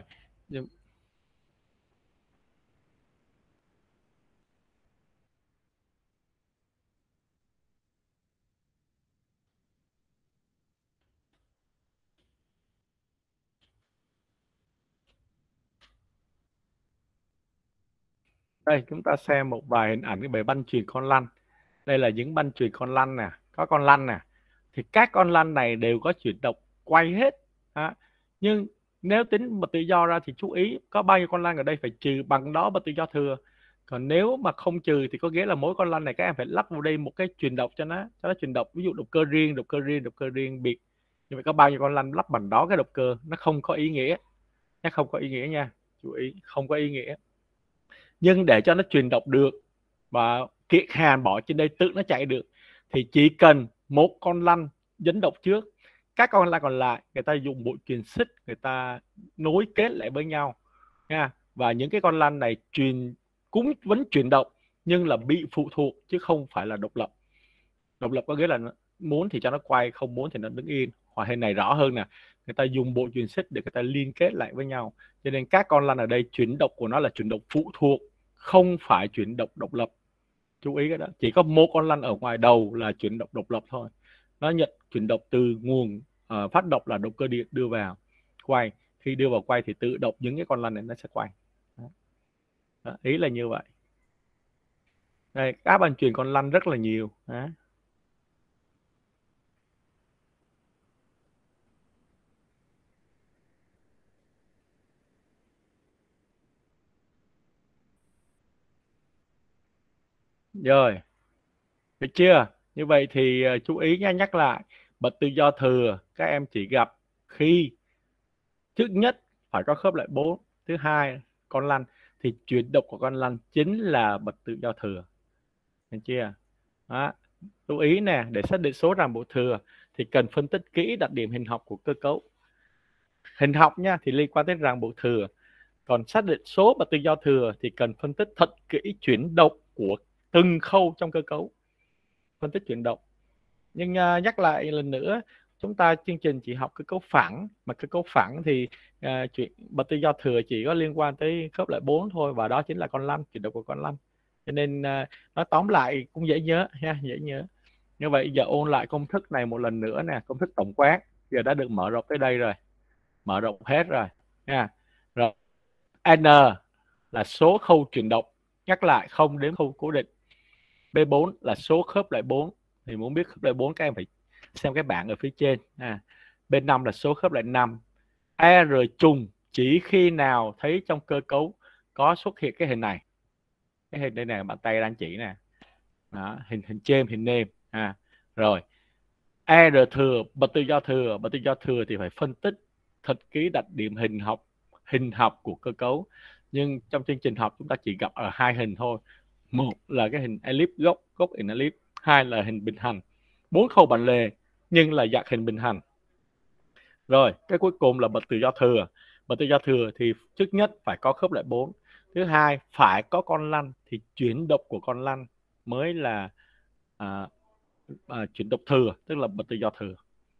đây chúng ta xem một vài hình ảnh về banh chuyền con lăn. Đây là những banh chuyền con lăn nè, có con lăn nè, thì các con lăn này đều có chuyển động quay hết. Nhưng nếu tính bật tự do ra thì chú ý có bao nhiêu con lăn ở đây phải trừ bằng đó bật tự do thừa. Còn nếu mà không trừ thì có nghĩa là mỗi con lăn này các em phải lắp vào đây một cái chuyển động cho nó chuyển động, ví dụ động cơ riêng, động cơ riêng biệt. Như vậy có bao nhiêu con lăn lắp bằng đó cái động cơ, nó không có ý nghĩa. Nó không có ý nghĩa nha, chú ý không có ý nghĩa. Nhưng để cho nó truyền động được và kiện hàn bỏ trên đây tự nó chạy được thì chỉ cần một con lăn dẫn động trước, các con lăn còn lại người ta dùng bộ truyền xích, người ta nối kết lại với nhau nha. Và những cái con lăn này cũng vẫn chuyển động nhưng là bị phụ thuộc chứ không phải là độc lập. Độc lập có nghĩa là muốn thì cho nó quay, không muốn thì nó đứng yên. Hoặc hình này rõ hơn nè, người ta dùng bộ truyền xích để người ta liên kết lại với nhau, cho nên các con lăn ở đây chuyển động của nó là chuyển động phụ thuộc, không phải chuyển động độc lập. Chú ý cái đó, chỉ có một con lăn ở ngoài đầu là chuyển động độc lập thôi, nó nhận chuyển động từ nguồn phát động là động cơ điện đưa vào quay. Khi đưa vào quay thì tự động những cái con lăn này nó sẽ quay. Đó, ý là như vậy. Đây, các bạn truyền con lăn rất là nhiều. Rồi, được chưa? Như vậy thì chú ý nha, nhắc lại, bật tự do thừa các em chỉ gặp khi trước nhất phải có khớp lệnh 4, thứ hai con lăn, thì chuyển động của con lăn chính là bật tự do thừa. Thấy chưa? Đó. Lưu ý nè, để xác định số ràng buộc thừa thì cần phân tích kỹ đặc điểm hình học của cơ cấu. Hình học nha thì liên quan đến ràng buộc thừa. Còn xác định số bật tự do thừa thì cần phân tích thật kỹ chuyển động của từng khâu trong cơ cấu. Phân tích chuyển động. Nhưng nhắc lại lần nữa, chúng ta chương trình chỉ học cơ cấu phẳng, mà cơ cấu phẳng thì chuyện bật tự do thừa chỉ có liên quan tới khớp lệnh 4 thôi, và đó chính là con lăn, chuyển động của con lăn. Cho nên nói tóm lại cũng dễ nhớ ha, dễ nhớ. Như vậy giờ ôn lại công thức này một lần nữa nè, công thức tổng quát giờ đã được mở rộng tới đây rồi, mở rộng hết rồi nha. Rồi n là số khâu chuyển động, nhắc lại không đến khâu cố định. B4 là số khớp lệnh 4, thì muốn biết khớp lệnh 4 các em phải xem cái bảng ở phía trên. B5 là số khớp lệnh 5. R trùng chỉ khi nào thấy trong cơ cấu có xuất hiện cái hình này, cái hình đây này, bàn tay đang chỉ nè. Đó, hình trên, hình nêm. Rồi R thừa, bật tự do thừa. Bật tự do thừa thì phải phân tích thật kỹ đặc điểm hình học của cơ cấu. Nhưng trong chương trình học chúng ta chỉ gặp ở hai hình thôi. Một là cái hình elip, góc hình elip. Hai là hình bình hành. 4 khâu bản lề nhưng là dạng hình bình hành. Rồi cái cuối cùng là bật tự do thừa. Bật tự do thừa thì trước nhất phải có khớp lệnh 4. Thứ hai phải có con lăn, thì chuyển động của con lăn mới là chuyển động thừa, tức là bật tự do thừa.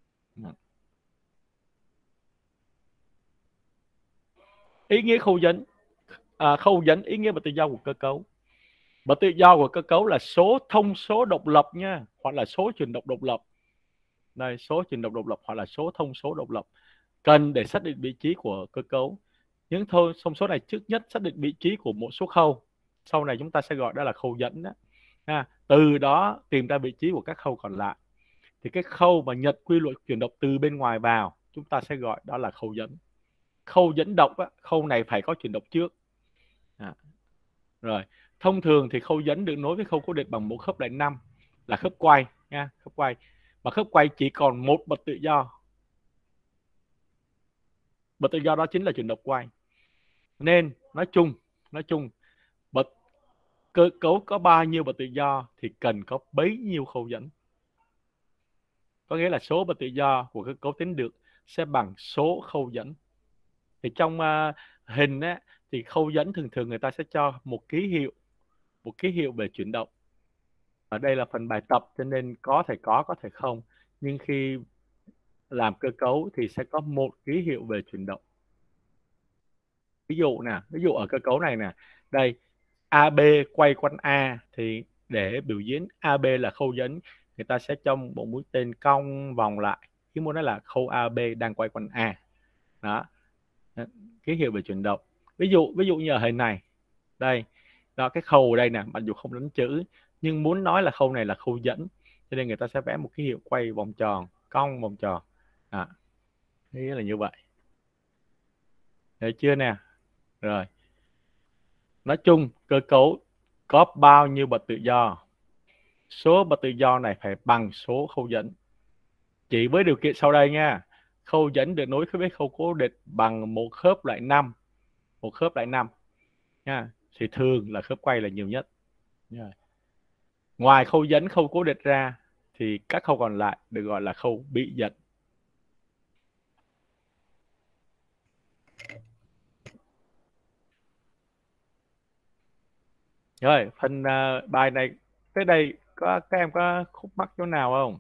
Ý nghĩa khâu dẫn, ý nghĩa bật tự do của cơ cấu. Bật tự do của cơ cấu là số thông số độc lập nha, hoặc là số chuyển động độc lập. Đây, số chuyển động độc lập hoặc là số thông số độc lập cần để xác định vị trí của cơ cấu. Những thông số này trước nhất xác định vị trí của một số khâu, sau này chúng ta sẽ gọi đó là khâu dẫn đó. Từ đó tìm ra vị trí của các khâu còn lại. Thì cái khâu mà nhận quy luật chuyển động từ bên ngoài vào chúng ta sẽ gọi đó là khâu dẫn. Khâu dẫn động á, khâu này phải có chuyển động trước. Rồi thông thường thì khâu dẫn được nối với khâu cố định bằng một khớp lệnh 5 là khớp quay nha, khớp quay. Mà khớp quay chỉ còn một bật tự do. Bật tự do đó chính là chuyển động quay. Nên nói chung bật cơ cấu có bao nhiêu bật tự do thì cần có bấy nhiêu khâu dẫn. Có nghĩa là số bật tự do của cơ cấu tính được sẽ bằng số khâu dẫn. Thì trong hình á, thì khâu dẫn thường người ta sẽ cho một ký hiệu về chuyển động. Ở đây là phần bài tập cho nên có thể không, nhưng khi làm cơ cấu thì sẽ có một ký hiệu về chuyển động. Ví dụ ở cơ cấu này nè, đây AB quay quanh A, thì để biểu diễn AB là khâu dẫn, người ta sẽ cho một mũi tên cong vòng lại, ý muốn nói là khâu AB đang quay quanh A. Đó, ký hiệu về chuyển động. Ví dụ như ở hình này, đây đó, cái khâu ở đây nè, mặc dù không đánh chữ nhưng muốn nói là khâu này là khâu dẫn, cho nên người ta sẽ vẽ một ký hiệu quay vòng tròn, cong vòng tròn. Nghĩa là như vậy. Thấy chưa nè? Rồi nói chung cơ cấu có bao nhiêu bật tự do, số bật tự do này phải bằng số khâu dẫn, chỉ với điều kiện sau đây nha. Khâu dẫn được nối với khâu cố định bằng một khớp lại 5 nha, thì thường là khớp quay là nhiều nhất. Ngoài khâu dẫn, khâu cố định ra thì các khâu còn lại được gọi là khâu bị dẫn. Rồi phần bài này tới đây các em có khúc mắc chỗ nào không?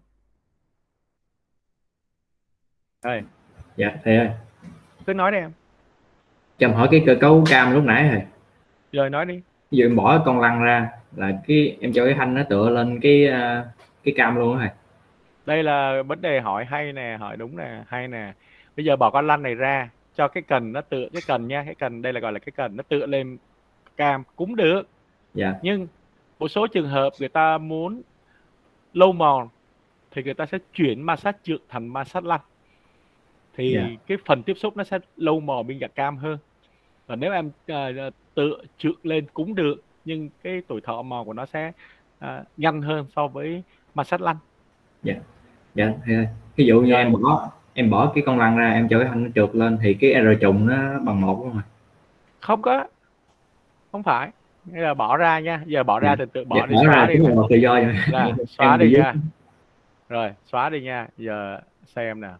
Đây. Dạ thầy ơi, Cứ nói đi em. cho em hỏi cái cơ cấu cam lúc nãy thầy. Rồi nói đi. Ví dụ em bỏ con lăn ra là em cho cái thanh nó tựa lên cái cam luôn á thầy. Đây là vấn đề hỏi hay nè, hỏi đúng nè, hay nè. Bây giờ bỏ con lăn này ra, cho cái cần nó tựa, cái cần nha, cái cần đây là gọi là cái cần, nó tựa lên cam cũng được. Dạ. Nhưng một số trường hợp người ta muốn lâu mòn thì người ta sẽ chuyển ma sát trượt thành ma sát lăn, thì cái phần tiếp xúc nó sẽ lâu mòn bên dạng cam hơn. Và nếu em tựa trượt lên cũng được, nhưng cái tuổi thọ mòn của nó sẽ nhanh hơn so với ma sát lanh. Dạ thầy ơi, ví dụ như Rồi. em bỏ cái con lăn ra, em cho cái thanh nó trượt lên thì cái R trùng nó bằng 1 không ạ? Không có, không phải. Nghĩa là bỏ ra nha, giờ bỏ Dạ. ra từ từ, bỏ Dạ, đi, bỏ xóa ra đi cũng nè, là một tự do rồi. là xóa Em bị đi dướng. nha. Rồi xóa đi nha, giờ xem nè.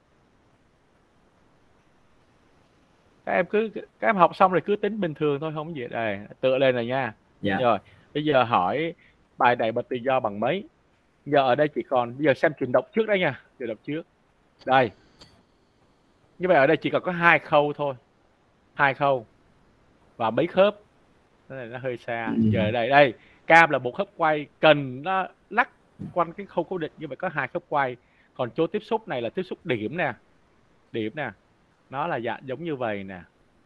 Các em học xong rồi cứ tính bình thường thôi, không có gì. Đây, tựa lên rồi nha. Dạ. Rồi bây giờ hỏi bài này bật tự do bằng mấy. Giờ ở đây chỉ còn, bây giờ xem chuyển động trước đấy nha, chuyển động trước đây. Như vậy ở đây chỉ còn có 2 khâu thôi, 2 khâu và mấy khớp. Cái này nó hơi xa. Giờ ở đây cam là một khớp quay, cần nó lắc quanh cái khâu cố định, như vậy có 2 khớp quay. Còn chỗ tiếp xúc này là tiếp xúc điểm nè, điểm nè, nó là dạng giống như vậy nè.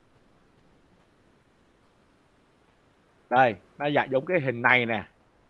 Đây, nó dạng giống cái hình này nè,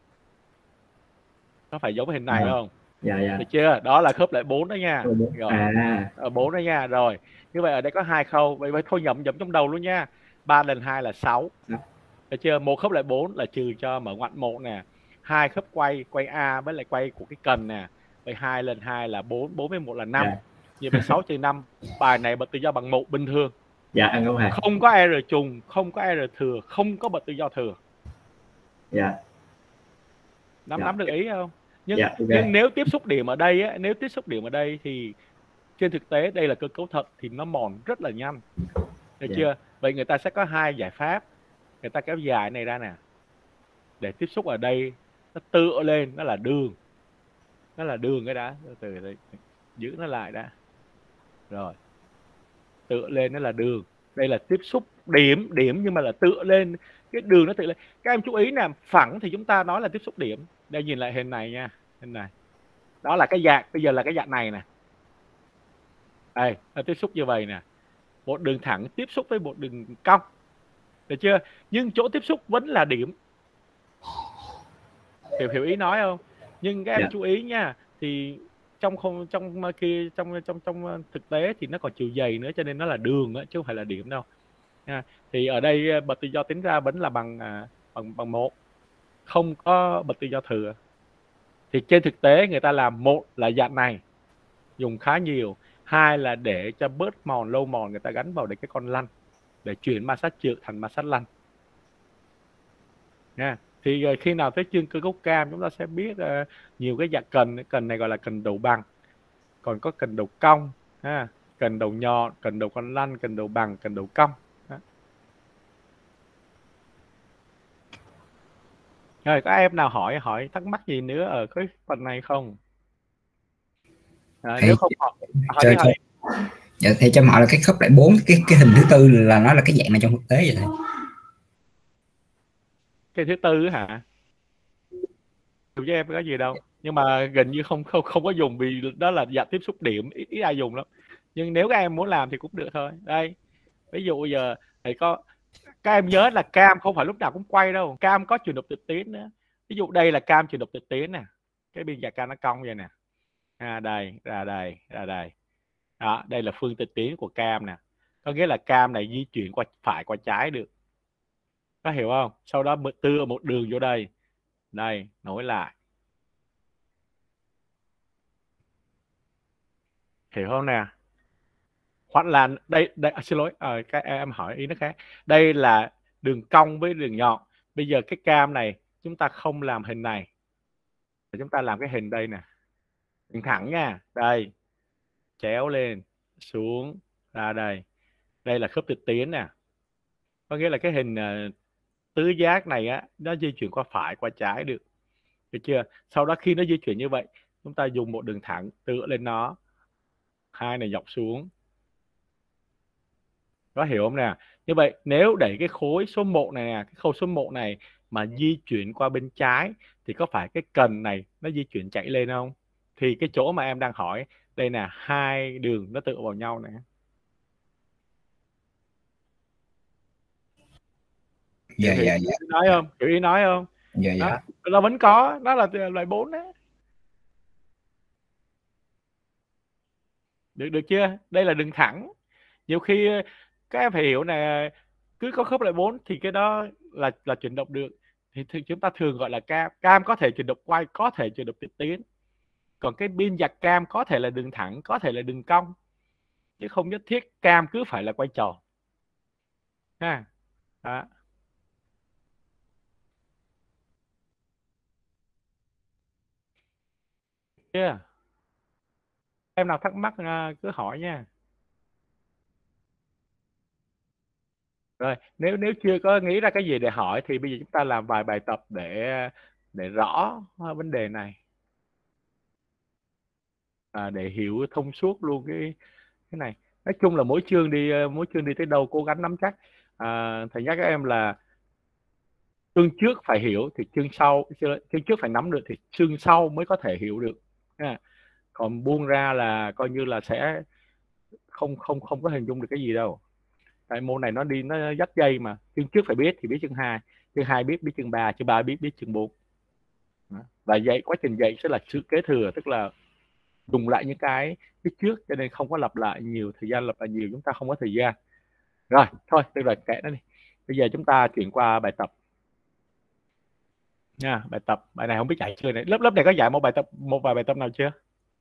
nó phải giống hình này không? Dạ. Được chưa? Đó là khớp lại 4 đó nha. Rồi. 4 đó nha. Rồi. Như vậy ở đây có 2 khâu. Vậy thôi nhẩm trong đầu luôn nha. 3 lần 2 là 6. Được chưa? Một khớp lại 4 là trừ cho mở ngoặc 1 nè. 2 khớp quay A với lại quay của cái cần nè. Vậy 2 lần 2 là 4, 4 với 1 là 5. Như vậy 6 trừ 5, bài này bật tự do bằng 1 bình thường. Dạ anh không hề. Không có R trùng, không có R thừa, không có bật tự do thừa. Dạ. Nắm được ý không? Nhưng, dạ, okay. Nhưng nếu tiếp xúc điểm ở đây á, nếu tiếp xúc điểm ở đây thì trên thực tế đây là cơ cấu thật thì nó mòn rất là nhanh. Được chưa? Vậy người ta sẽ có 2 giải pháp. Người ta kéo dài này ra nè. Để tiếp xúc ở đây nó tựa lên, nó là đường. Nó là đường cái đã, từ từ giữ nó lại đã. Rồi. Tựa lên nó là đường. Đây là tiếp xúc điểm nhưng mà là tựa lên, cái đường nó tựa lên. Các em chú ý nè, phẳng thì chúng ta nói là tiếp xúc điểm. Đây nhìn lại hình này nha, hình này. Đó là cái dạng, bây giờ là cái dạng này nè. Đây, nó tiếp xúc như vậy nè. Một đường thẳng tiếp xúc với một đường cong. Được chưa? Nhưng chỗ tiếp xúc vẫn là điểm. Hiểu ý nói không? Nhưng các em chú ý nha, thì trong thực tế thì nó còn chiều dày nữa, cho nên nó là đường đó, chứ không phải là điểm đâu. Thì ở đây bật tự do tính ra vẫn là bằng 1, không có bật tự do thừa. Thì trên thực tế người ta làm, một là dạng này dùng khá nhiều, 2 là để cho bớt mòn, lâu mòn, người ta gắn vào để cái con lăn để chuyển ma sát trượt thành ma sát lăn nha. Thì khi nào tới chương cơ cấu cam chúng ta sẽ biết nhiều cái dạng cần này gọi là cần đầu bằng, còn có cần đầu cong, cần đầu nhọn, cần đầu con lăn, cần đầu bằng, cần đầu cong. Rồi có em nào hỏi thắc mắc gì nữa ở cái phần này không? Nếu không hỏi đi. Dạ, thầy cho hỏi là cái khớp lại 4, cái hình thứ tư là nó là cái dạng này trong thực tế vậy thầy? Cái thứ tư hả? Với em có gì đâu, nhưng mà gần như không có dùng, vì đó là dạng tiếp xúc điểm, ít ai dùng lắm. Nhưng nếu các em muốn làm thì cũng được thôi. Đây, ví dụ giờ thầy có, các em nhớ là cam không phải lúc nào cũng quay đâu, cam có chuyển động tự tiến nữa. Ví dụ đây là cam chuyển động tự tiến nè, cái biên dạng cam nó cong vậy nè, đây ra đây ra đây. Đó, đây là phương tự tiến của cam nè, có nghĩa là cam này di chuyển qua phải qua trái được, có hiểu không? Sau đó đưa một đường vô đây, đây nối lại, hiểu không nè? Hoặc là đây xin lỗi, các em hỏi ý nó khác. Đây là đường cong với đường nhọn. Bây giờ cái cam này chúng ta không làm hình này, chúng ta làm cái hình đây nè, đường thẳng nha. Đây, chéo lên xuống ra đây, đây là khớp tự tiến nè, có nghĩa là cái hình tứ giác này á, nó di chuyển qua phải qua trái được, được chưa? Sau đó khi nó di chuyển như vậy, chúng ta dùng một đường thẳng tựa lên nó, 2 này dọc xuống, có hiểu không nè? Như vậy nếu đẩy cái khối số 1 này nè, cái khối số 1 này mà di chuyển qua bên trái thì có phải cái cần này nó di chuyển chạy lên không? Thì cái chỗ mà em đang hỏi đây là 2 đường nó tựa vào nhau này. Dạ. Nói không? Hiểu ý nói không? Dạ. Nó vẫn có, nó là loại 4 đấy. Được chưa? Đây là đường thẳng. Nhiều khi các em phải hiểu là cứ có khớp lại 4 thì cái đó là chuyển động được. thì chúng ta thường gọi là cam. Cam có thể chuyển động quay, có thể chuyển động trực tuyến. Còn cái pin giặt cam có thể là đường thẳng, có thể là đường cong, chứ không nhất thiết cam cứ phải là quay tròn ha. Đó. Yeah. Em nào thắc mắc cứ hỏi nha. Rồi, nếu nếu chưa có nghĩ ra cái gì để hỏi thì bây giờ chúng ta làm vài bài tập để rõ vấn đề này, để hiểu thông suốt luôn cái này. Nói chung là mỗi chương đi tới đâu cố gắng nắm chắc. Thầy nhắc các em là chương trước phải hiểu thì chương trước phải nắm được thì chương sau mới có thể hiểu được. Còn buông ra là coi như là sẽ không có hình dung được cái gì đâu. Tại môn này nó dắt dây mà, chương trước phải biết thì biết chương 2 biết chương 3, chương 3 biết chương 4. Và quá trình dạy sẽ là sự kế thừa, tức là dùng lại những cái biết trước, cho nên không có lặp lại nhiều, thời gian lặp lại nhiều chúng ta không có thời gian. Rồi thôi được rồi, kệ nó đi. Bây giờ chúng ta chuyển qua bài tập nha. Bài này không biết dạy chưa này, lớp này có dạy một vài bài tập nào chưa?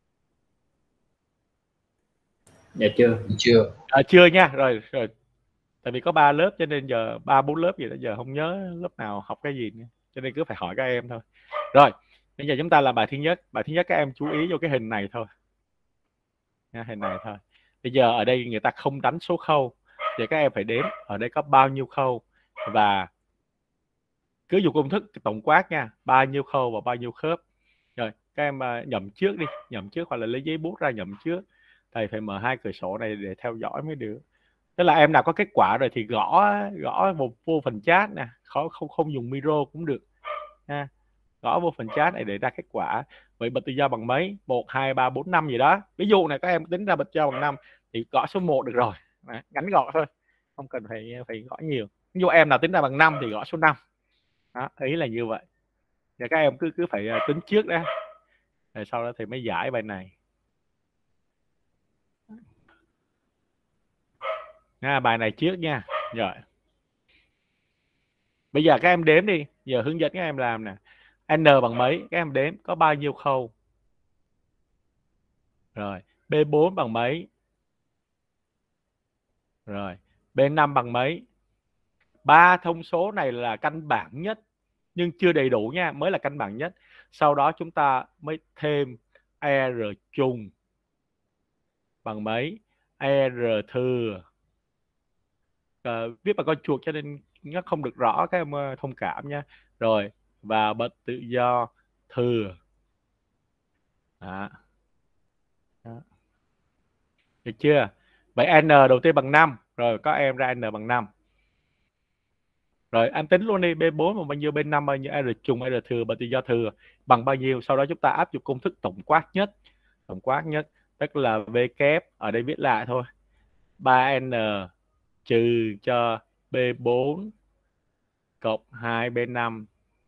Dạ chưa. Chưa nha. Rồi tại vì có 3 lớp cho nên giờ 3-4 lớp gì đó, giờ không nhớ lớp nào học cái gì nữa, cho nên cứ phải hỏi các em thôi. Rồi bây giờ chúng ta làm bài thứ nhất. Bài thứ nhất các em chú ý vô cái hình này thôi nha, hình này thôi. Bây giờ ở đây người ta không đánh số khâu, thì các em phải đếm ở đây có bao nhiêu khâu, và cứ dùng công thức tổng quát nha, bao nhiêu khâu và bao nhiêu khớp. Rồi các em nhẩm trước đi, nhẩm trước hoặc là lấy giấy bút ra nhẩm trước. Thầy phải mở 2 cửa sổ này để theo dõi mới được. Tức là em nào có kết quả rồi thì gõ vô phần chat nè, không dùng micro cũng được ha. Gõ vô phần chat này để ra kết quả. Vậy bật tự do bằng mấy? 1, 2, 3, 4, 5 gì đó. Ví dụ này các em tính ra bật tự do bằng 5 thì gõ số 1 được rồi. Ngắn gọn thôi, không cần phải gõ nhiều. Ví dụ em nào tính ra bằng 5 thì gõ số 5. Đó, ý là như vậy. Và các em cứ phải tính trước đã, rồi sau đó thì mới giải bài này. Bài này trước nha. Rồi bây giờ các em đếm đi, giờ hướng dẫn các em làm nè. N bằng mấy? Các em đếm có bao nhiêu khâu. Rồi B4 bằng mấy? Rồi B5 bằng mấy? 3 thông số này là căn bản nhất nhưng chưa đầy đủ nha, mới là căn bản nhất. Sau đó chúng ta mới thêm R trùng bằng mấy? R thừa. Viết bằng con chuột cho nên nó không được rõ, các em thông cảm nha. Rồi và bật tự do thừa. Đó. Được chưa? Vậy N đầu tiên bằng 5. Rồi có em ra N bằng 5. Rồi anh tính luôn đi, B4 bằng bao nhiêu, B5 bao nhiêu, R trùng R thừa bật tự do thừa bằng bao nhiêu. Sau đó chúng ta áp dụng công thức tổng quát nhất. Tổng quát nhất tức là V kép, ở đây viết lại thôi, 3N trừ cho B4 cộng 2B5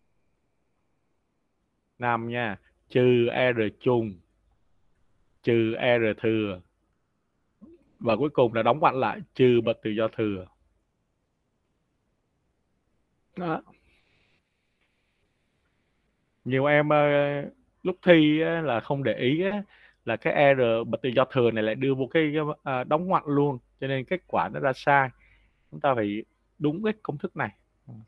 5 nha, trừ R trùng trừ R thừa, và cuối cùng là đóng ngoặc lại trừ bật tự do thừa. Đó. Nhiều em lúc thi là không để ý là cái R bật tự do thừa này lại đưa vô cái đóng ngoặc luôn, cho nên kết quả nó ra sai. Chúng ta phải đúng cái công thức này.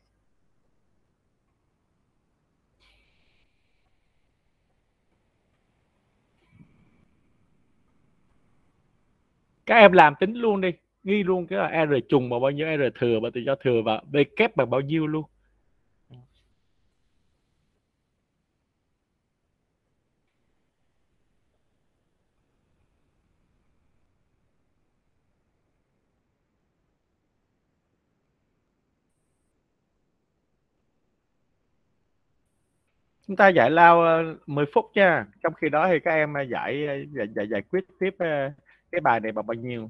Các em làm tính luôn đi, ghi luôn cái là R trùng bằng bao nhiêu, R thừa bật tự do thừa, và V kép bằng bao nhiêu luôn. Chúng ta giải lao 10 phút nha. Trong khi đó thì các em giải quyết tiếp cái bài này bằng bao nhiêu.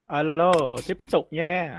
Alo, tiếp tục nha.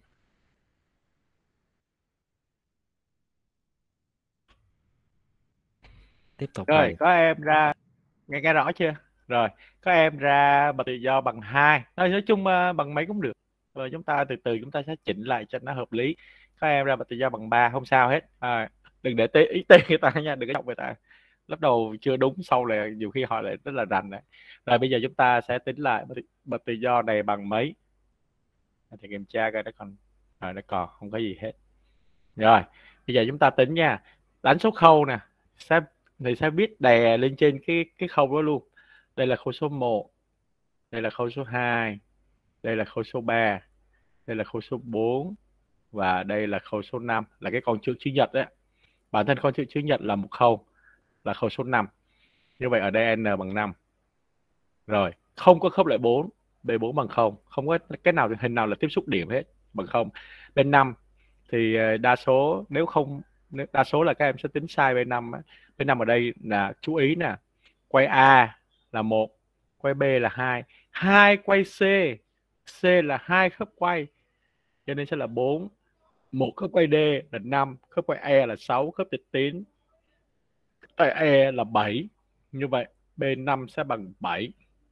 Tiếp tục Rồi, thầy. có em ra nghe rõ chưa? Rồi, có em ra bậc tự do bằng 2. Nói chung bằng mấy cũng được. Rồi chúng ta từ từ chúng ta sẽ chỉnh lại cho nó hợp lý. Có em ra bậc tự do bằng 3 không sao hết. Đừng để ý tên người ta nha, đừng có chọc người ta. Lúc đầu chưa đúng, sau là nhiều khi họ lại rất là rành đấy. Rồi bây giờ chúng ta sẽ tính lại bậc tự do này bằng mấy. Thì kiểm tra coi nó còn không có gì hết. Rồi, bây giờ chúng ta tính nha. Đánh số khâu nè, sẽ biết đè lên trên cái khâu đó luôn. Đây là khâu số 1, đây là khâu số 2, đây là khâu số 3, đây là khâu số 4 và đây là khâu số 5, là cái con chữ nhật đấy. Bản thân con chữ nhật là một khâu, là khâu số 5. Như vậy ở đây n bằng 5. Rồi, không có khớp lại 4, B4 bằng 0, không có cái nào hình nào là tiếp xúc điểm hết, bằng 0. Bên 5 thì đa số đa số là các em sẽ tính sai B5 á. B5 ở đây là chú ý nè, quay A là 1, quay B là 2, 2 quay C, C là 2 khớp quay, cho nên sẽ là 4, 1 khớp quay D là 5, khớp quay E là 6, khớp tuyệt tín tại E là 7. Như vậy B5 sẽ bằng 7.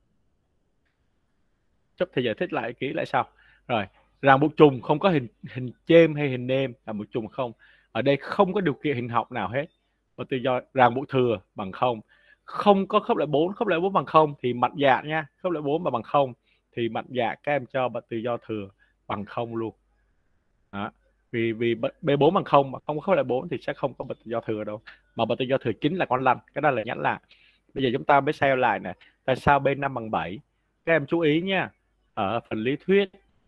Chấp thì giải thích lại kỹ lại sau. Rồi, ràng buộc trùng không có hình chêm hay hình nêm, là một trùng không. Ở đây không có điều kiện hình học nào hết. Và tự do ràng buộc thừa bằng 0. Không có khớp lại 4 bằng 0 thì mạnh dạn nha. Khớp lại 4 mà bằng 0 thì mạnh dạn các em cho bậc tự do thừa bằng 0 luôn. Đó. Vì B4 bằng 0 mà không có khớp lại 4 thì sẽ không có bậc tự do thừa đâu. Mà bậc tự do thừa chính là con lăn. Cái đó là nhắc lại. Bây giờ chúng ta mới xem lại nè. Tại sao B5 bằng 7? Các em chú ý nha. Ở phần lý thuyết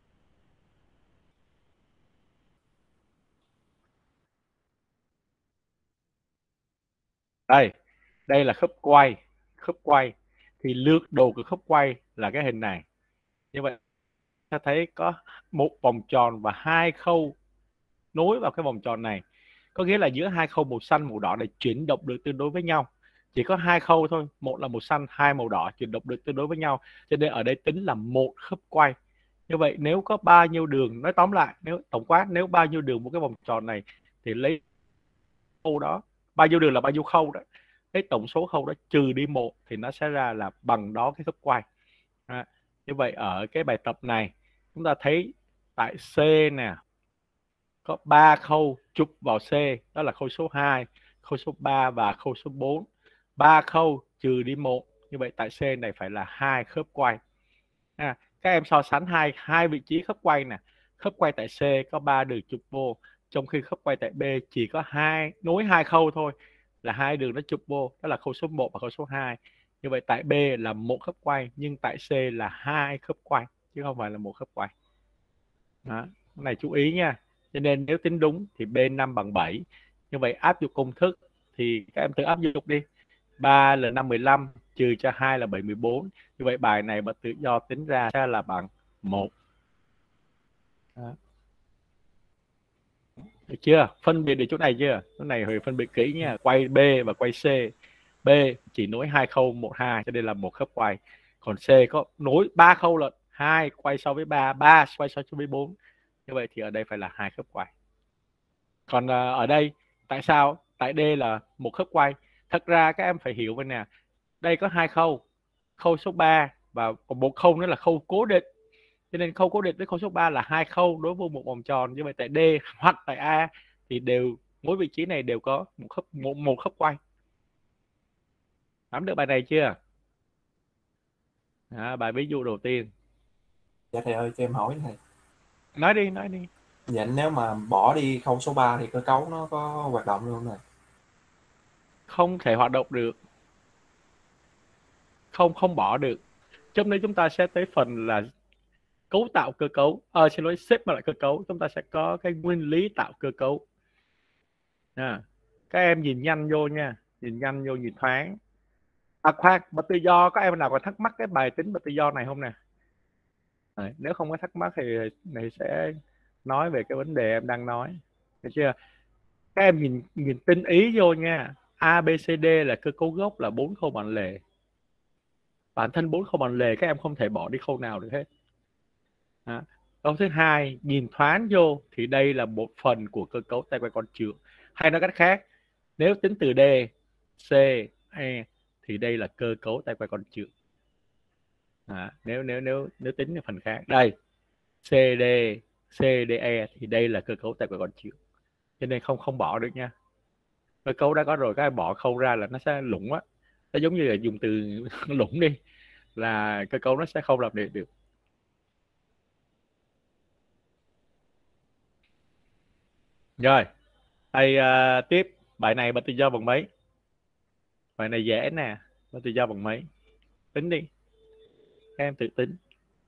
đây là khớp quay thì lược đồ của khớp quay là cái hình này. Như vậy ta thấy có một vòng tròn và 2 khâu nối vào cái vòng tròn này, có nghĩa là giữa 2 khâu màu xanh màu đỏ này chuyển động được tương đối với nhau. Chỉ có 2 khâu thôi, một là màu xanh, 2 màu đỏ, chuyển động được tương đối với nhau, cho nên ở đây tính là một khớp quay. Như vậy nếu có bao nhiêu đường, nói tóm lại, nếu tổng quát nếu bao nhiêu đường một cái vòng tròn này thì lấy khâu đó, bao nhiêu đường là bao nhiêu khâu đó, lấy tổng số khâu đó trừ đi 1 thì nó sẽ ra là bằng đó cái khớp quay. Như vậy ở cái bài tập này chúng ta thấy tại C nè có 3 khâu chụp vào C, đó là khâu số 2, khâu số 3 và khâu số 4. 3 khâu trừ đi 1, như vậy tại C này phải là 2 khớp quay. Các em so sánh hai vị trí khớp quay nè. Khớp quay tại C có 3 đường chụp vô, trong khi khớp quay tại B chỉ có nối 2 khâu thôi, là 2 đường nó chụp vô, đó là khâu số 1 và khâu số 2. Như vậy tại B là một khớp quay, nhưng tại C là 2 khớp quay chứ không phải là một khớp quay. Đó, cái này chú ý nha. Cho nên nếu tính đúng thì B5 bằng 7. Như vậy áp dụng công thức thì các em tự áp dụng đi. 3 là 5 15 trừ cho 2 là 7 14. Như vậy bài này bậc tự do tính ra sẽ là bằng 1. Đó. Được chưa? Phân biệt được chỗ này chưa? Chỗ này phải phân biệt kỹ nha. Quay B và quay C. B chỉ nối 2 khâu 1 2 cho nên là một khớp quay. Còn C có nối 3 khâu lận, 2 quay so với 3, 3 quay so với 4. Như vậy thì ở đây phải là 2 khớp quay. Còn ở đây tại sao? Tại D là một khớp quay. Thật ra các em phải hiểu vậy nè. Đây có 2 khâu. Khâu số 3 và còn một khâu nữa là khâu cố định. Cho nên khâu cố định với khâu số 3 là 2 khâu đối với một vòng tròn. Như vậy tại D hoặc tại A thì đều mỗi vị trí này đều có một khớp quay. Nắm được bài này chưa? Bài ví dụ đầu tiên. Dạ thầy ơi, cho em hỏi thầy. Nói đi. Dạ nếu mà bỏ đi khâu số 3 thì cơ cấu nó có hoạt động luôn này? Không thể hoạt động được. Không bỏ được. Trong đây chúng ta sẽ tới phần là cấu tạo cơ cấu. Xin lỗi, xếp lại cơ cấu. Chúng ta sẽ có cái nguyên lý tạo cơ cấu. Các em nhìn nhanh vô nha. Nhìn nhanh vô, nhìn thoáng. Khoan, bậc tự do, có em nào còn thắc mắc cái bài tính bậc tự do này không nè? Nếu không có thắc mắc thì này sẽ nói về cái vấn đề em đang nói. Được chưa? Các em nhìn tinh ý vô nha. A, B, C, D là cơ cấu gốc là 4 khâu bản lề. Bản thân 4 khâu bản lề các em không thể bỏ đi khâu nào được hết. Đó. Câu thứ hai, nhìn thoáng vô thì đây là một phần của cơ cấu tay quay con trượt. Hay nói cách khác, nếu tính từ D, C, E thì đây là cơ cấu tay quay con trượt. Nếu tính cái phần khác, đây CD, CDE thì đây là cơ cấu tay quay con trượt. Cho nên không bỏ được nha. Cơ cấu đã có rồi, cái bỏ khâu ra là nó sẽ lủng á. Nó giống như là dùng từ lủng đi, là cơ cấu nó sẽ không làm được. Rồi, thầy tiếp. Bài này bạn tự do bằng mấy? Bài này dễ nè. Bạn tự do bằng mấy? Tính đi. Các em tự tính.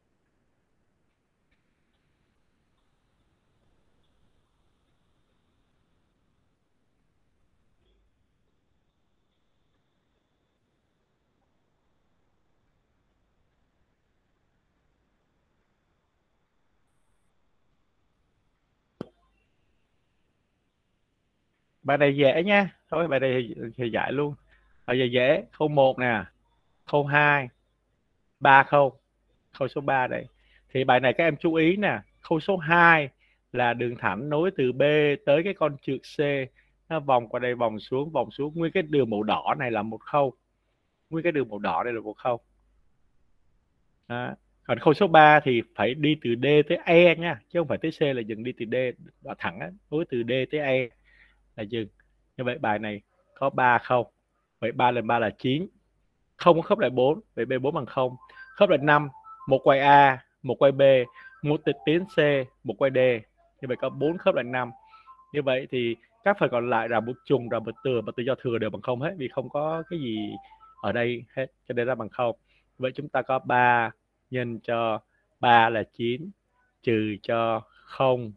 Bài này dễ nha. Thôi bài này thì giải luôn. Bài này dễ. Câu 1 nè. Câu 2. 3 câu. Câu số 3 đây. Thì bài này các em chú ý nè. Câu số 2 là đường thẳng nối từ B tới cái con trượt C. Nó vòng qua đây, vòng xuống. Nguyên cái đường màu đỏ này là một khâu. Nguyên cái đường màu đỏ đây là một khâu. Đó. Còn câu số 3 thì phải đi từ D tới E nha, chứ không phải tới C là dừng, đi từ D và thẳng á, nối từ D tới E là dừng. Như vậy bài này có 3 khâu. Vậy 3 lần 3 là 9. Không có khớp lại 4, vậy B4 bằng 0. Khớp lại 5, một quay A, một quay B, một tuyến C, một quay D. Như vậy có 4 khớp lại 5. Như vậy thì các phần còn lại là một trùng, là một tự do thừa đều bằng 0 hết, vì không có cái gì ở đây hết, cho nên ra bằng 0. Vậy chúng ta có 3 nhân cho 3 là 9, trừ cho 0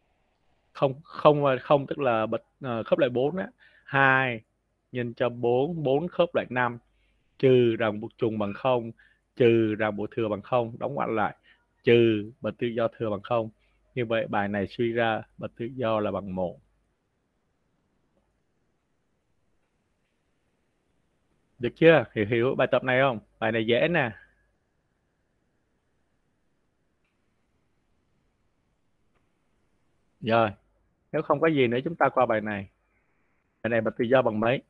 tức là khớp lại 4 á, 2 nhân cho 4, 4 khớp lại 5, trừ ràng buộc trùng bằng 0, trừ ràng buộc thừa bằng 0, đóng ngoặc lại, trừ bật tự do thừa bằng 0. Như vậy bài này suy ra bật tự do là bằng 1. Được chưa? Hiểu bài tập này không? Bài này dễ nè. Rồi, nếu không có gì nữa chúng ta qua bài này. Bài này bật tự do bằng mấy?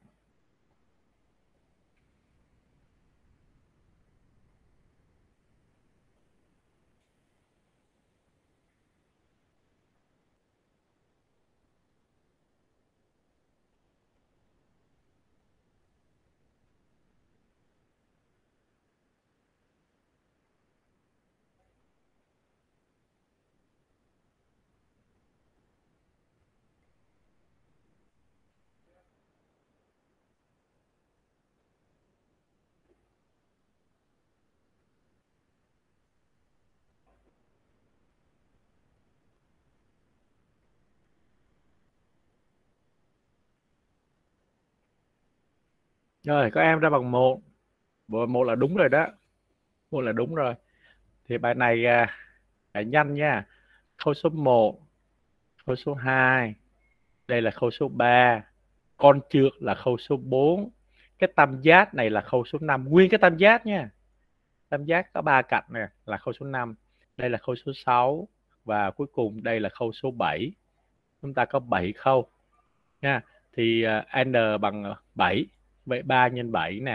Rồi, các em ra bằng 1. Một là đúng rồi đó. Một là đúng rồi. Thì bài này phải nhanh nha. Câu số 1, câu số 2, đây là câu số 3, con trượt là câu số 4, cái tam giác này là câu số 5, nguyên cái tam giác nha. Tam giác có 3 cạnh nè là câu số 5, đây là câu số 6 và cuối cùng đây là câu số 7. Chúng ta có 7 khâu nha. Thì n bằng 7. Vậy 3 nhân 7 nè.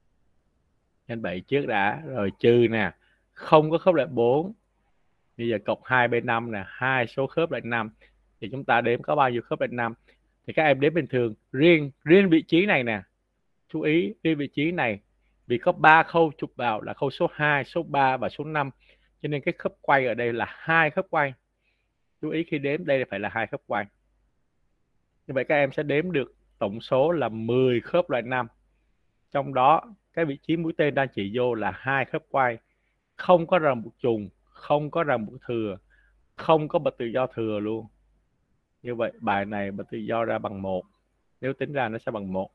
Nhân 7 trước đã, rồi trừ nè, không có khớp lại 4. Bây giờ cộng 2 bên 5 nè, 2 số khớp lại 5. Thì chúng ta đếm có bao nhiêu khớp lại 5. Thì các em đếm bình thường, riêng vị trí này nè. Chú ý riêng vị trí này, vì có 3 khâu chụp vào là khâu số 2, số 3 và số 5. Cho nên cái khớp quay ở đây là 2 khớp quay. Chú ý khi đếm đây phải là 2 khớp quay. Như vậy các em sẽ đếm được tổng số là 10 khớp loại 5. Trong đó cái vị trí mũi tên đang chỉ vô là 2 khớp quay, không có ràng buộc trùng, không có ràng buộc thừa, không có bật tự do thừa luôn. Như vậy bài này bật tự do ra bằng 1. Nếu tính ra nó sẽ bằng 1.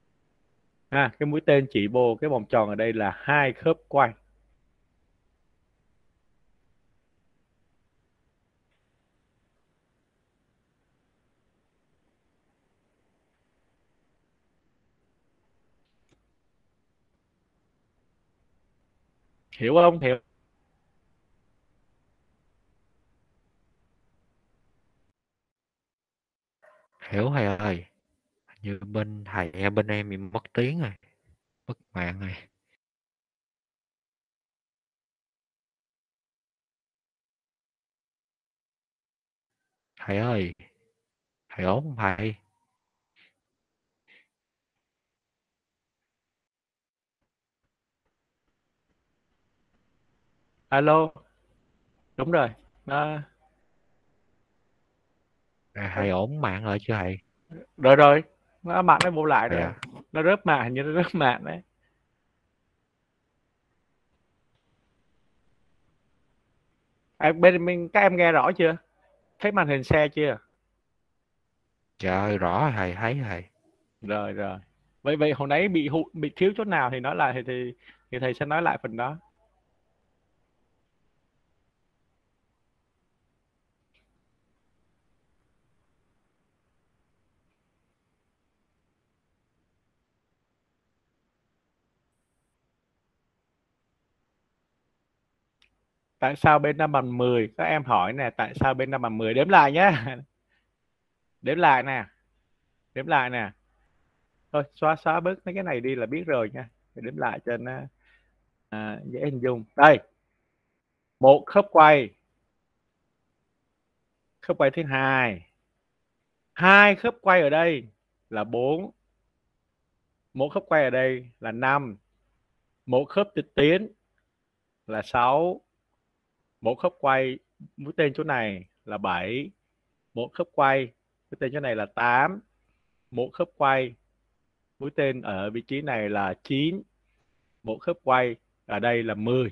Cái mũi tên chỉ vô cái vòng tròn ở đây là 2 khớp quay. Hiểu không? Hiểu. Hiểu thầy ơi. Như bên thầy bên em bị mất tiếng rồi, mất mạng rồi. Thầy ơi, thầy ổn không thầy? Alo, đúng rồi. Nó Thầy ổn mạng rồi chưa thầy? rồi, nó mạng nó vô lại Thầy rồi. à? Nó rớt mạng, hình như nó rớt mạng đấy. Bên các em nghe rõ chưa? Thấy màn hình xe chưa? Trời rõ thầy, thấy thầy. Rồi. Vậy hồi nãy bị thiếu chỗ nào thì nói lại, thì thầy sẽ nói lại phần đó. Tại sao bên 5 bằng 10? Các em hỏi nè, tại sao bên 5 bằng 10? Đếm lại nhá. Đếm lại nè. Đếm lại nè. Thôi xóa bớt mấy cái này đi là biết rồi nha. Để đếm lại cho nó dễ hình dung. Đây, một khớp quay. Khớp quay thứ hai. Hai khớp quay ở đây là 4. Một khớp quay ở đây là 5. Một khớp trực tiến là 6. Một khớp quay mũi tên chỗ này là 7. Một khớp quay mũi tên chỗ này là 8. Một khớp quay mũi tên ở vị trí này là 9. Một khớp quay ở đây là 10.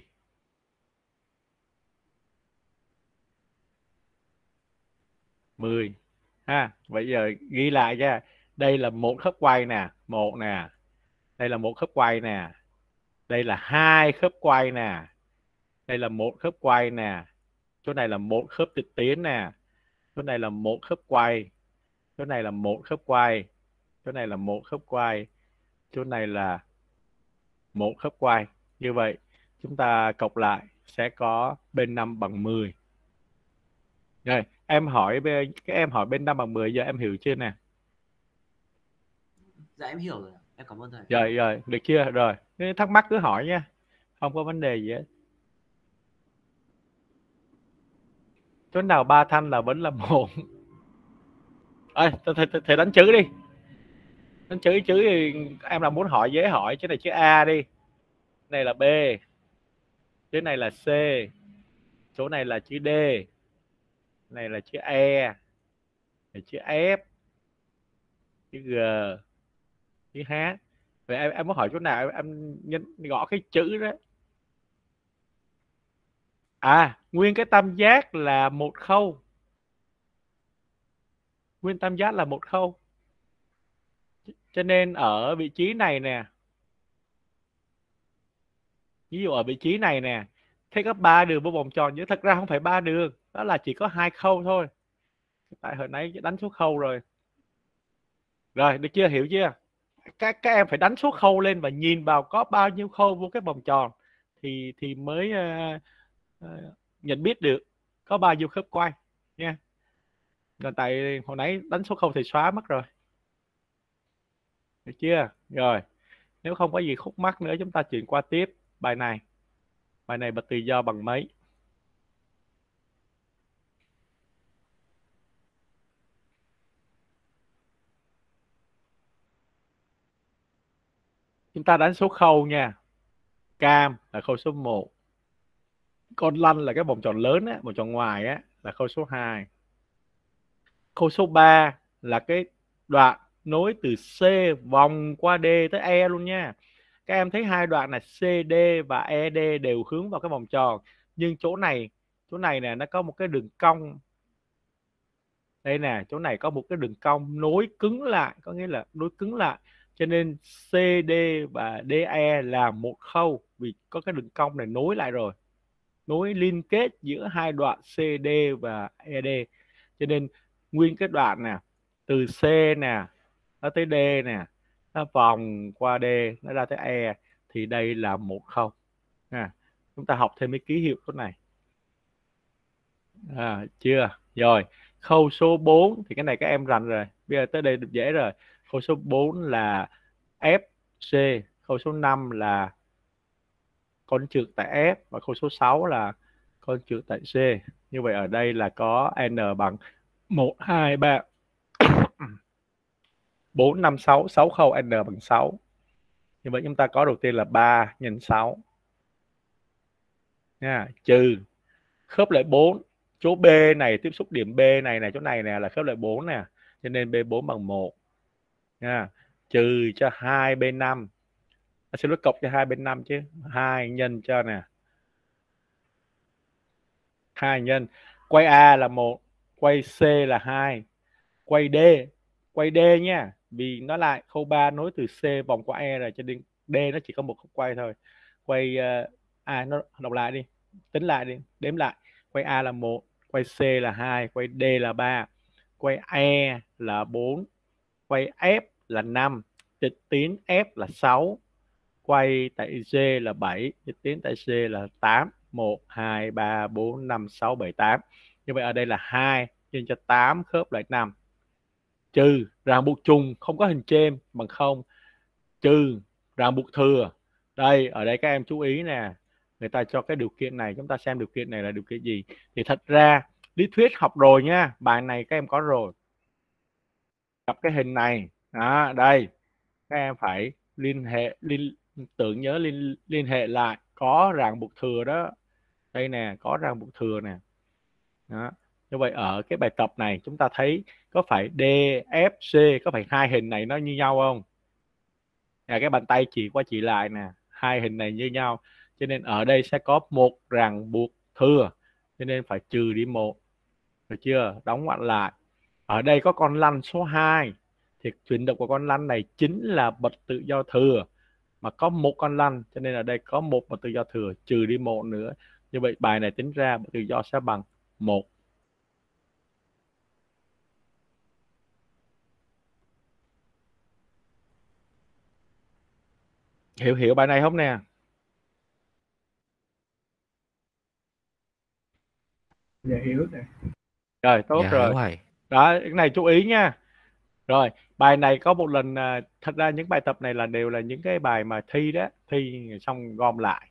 Ha, bây giờ ghi lại nha. Đây là một khớp quay nè, một nè. Đây là một khớp quay nè. Đây là hai khớp quay nè. Đây là một khớp quay nè. Chỗ này là một khớp trực tiến nè. Chỗ này là một khớp quay. Chỗ này là một khớp quay. Chỗ này là một khớp quay. Chỗ này là một khớp quay. Như vậy chúng ta cộng lại sẽ có bên 5 bằng 10. Rồi, các em hỏi bên 5 bằng 10 giờ em hiểu chưa nè? Dạ em hiểu rồi, em cảm ơn thầy. Rồi, được chưa? Rồi, nếu thắc mắc cứ hỏi nha. Không có vấn đề gì hết. Chỗ nào ba thanh là vẫn là một. Thầy đánh chữ đi. Đánh chữ thì em là muốn hỏi dễ hỏi. Chứ này chữ A đi. Này là B. Chữ này là C. Chỗ này là chữ D. Này là chữ E. Này chữ F. Chữ G. Chữ H. Vậy em muốn hỏi chỗ nào em gõ cái chữ đó. Nguyên cái tam giác là một khâu. Nguyên tam giác là một khâu. Cho nên ở vị trí này nè. Ví dụ ở vị trí này nè. Thế có 3 đường vô vòng tròn. Nhưng thật ra không phải 3 đường. Đó là chỉ có 2 khâu thôi. Tại hồi nãy đánh số khâu rồi. Rồi, được chưa? Hiểu chưa? Các em phải đánh số khâu lên và nhìn vào có bao nhiêu khâu vô cái vòng tròn. Thì mới nhận biết được có bao nhiêu khớp quay nha. Rồi tại hồi nãy đánh số khâu thì xóa mất rồi. Được chưa? Rồi, nếu không có gì khúc mắc nữa chúng ta chuyển qua tiếp bài này. Bài này bật tự do bằng mấy? Chúng ta đánh số khâu nha. Cam là khâu số 1. Con lanh là cái vòng tròn lớn á, vòng tròn ngoài á là khâu số 2. Khâu số 3 là cái đoạn nối từ C vòng qua D tới E luôn nha. Các em thấy hai đoạn là CD và ED đều hướng vào cái vòng tròn. Nhưng chỗ này nè, nó có một cái đường cong. Đây nè, chỗ này có một cái đường cong nối cứng lại, có nghĩa là nối cứng lại. Cho nên CD và DE là một khâu vì có cái đường cong này nối lại rồi. Nối liên kết giữa hai đoạn CD và ED. Cho nên nguyên cái đoạn nè, từ C nè, nó tới D nè, nó vòng qua D, nó ra tới E, thì đây là một khâu. Chúng ta học thêm cái ký hiệu chỗ này. Chưa? Rồi, Khâu số 4 thì cái này các em rành rồi. Bây giờ tới đây được dễ rồi. Khâu số 4 là FC, khâu số 5 là con trượt tại F và khâu số 6 là con trượt tại C. Như vậy ở đây là có n bằng 1 2 3 4 5 6, 6 khâu n bằng 6. Như vậy chúng ta có đầu tiên là 3 nhân 6 nha, trừ khớp lại 4, chỗ B này tiếp xúc điểm B này chỗ này nè là khớp lại 4 nè, cho nên B4 bằng 1 nha, trừ cho 2B5, sẽ lối cộng cho 2B5 chứ, 2 nhân cho nè, 2 nhân quay A là 1, quay C là 2, quay D nha, vì nó lại khâu 3 nối từ C vòng qua E rồi, cho nên D nó chỉ có một khúc quay thôi. Quay nó đọc lại đi, tính lại đi, đếm lại. Quay A là 1, quay C là 2, quay D là 3, quay E là 4, quay F là 5, trịch tuyến F là 6, quay tại G là 7, trịch tuyến tại C là 8. 1 2 3 4 5 6 7 8. Như vậy ở đây là 2 nhân cho 8 khớp lại 5, trừ ràng buộc trùng không có hình chêm bằng 0, trừ ràng buộc thừa. Đây, ở đây các em chú ý nè, người ta cho cái điều kiện này, chúng ta xem điều kiện này là điều kiện gì. Thì thật ra lý thuyết học rồi nha, bài này các em có rồi. Gặp cái hình này, đó, đây các em phải tưởng nhớ liên hệ lại, có ràng buộc thừa đó, đây nè, có ràng buộc thừa nè. Đó. Như vậy ở cái bài tập này chúng ta thấy có phải D, F, C, có phải hai hình này nó như nhau không? Cái bàn tay chỉ qua chỉ lại nè, hai hình này như nhau, cho nên ở đây sẽ có một ràng buộc thừa, cho nên phải trừ đi 1, được chưa? Đóng ngoặc lại. Ở đây có con lăn số 2, thì chuyển động của con lăn này chính là bật tự do thừa, mà có một con lăn, cho nên ở đây có một bật tự do thừa, trừ đi 1 nữa. Như vậy bài này tính ra bật tự do sẽ bằng 1. Hiểu bài này không nè? Dạ hiểu rồi. Rồi, tốt Dạ, rồi. hiểu rồi. Đó, cái này chú ý nha. Rồi, bài này có một lần, thật ra những bài tập này đều là những cái bài mà thi đó, thi xong gom lại.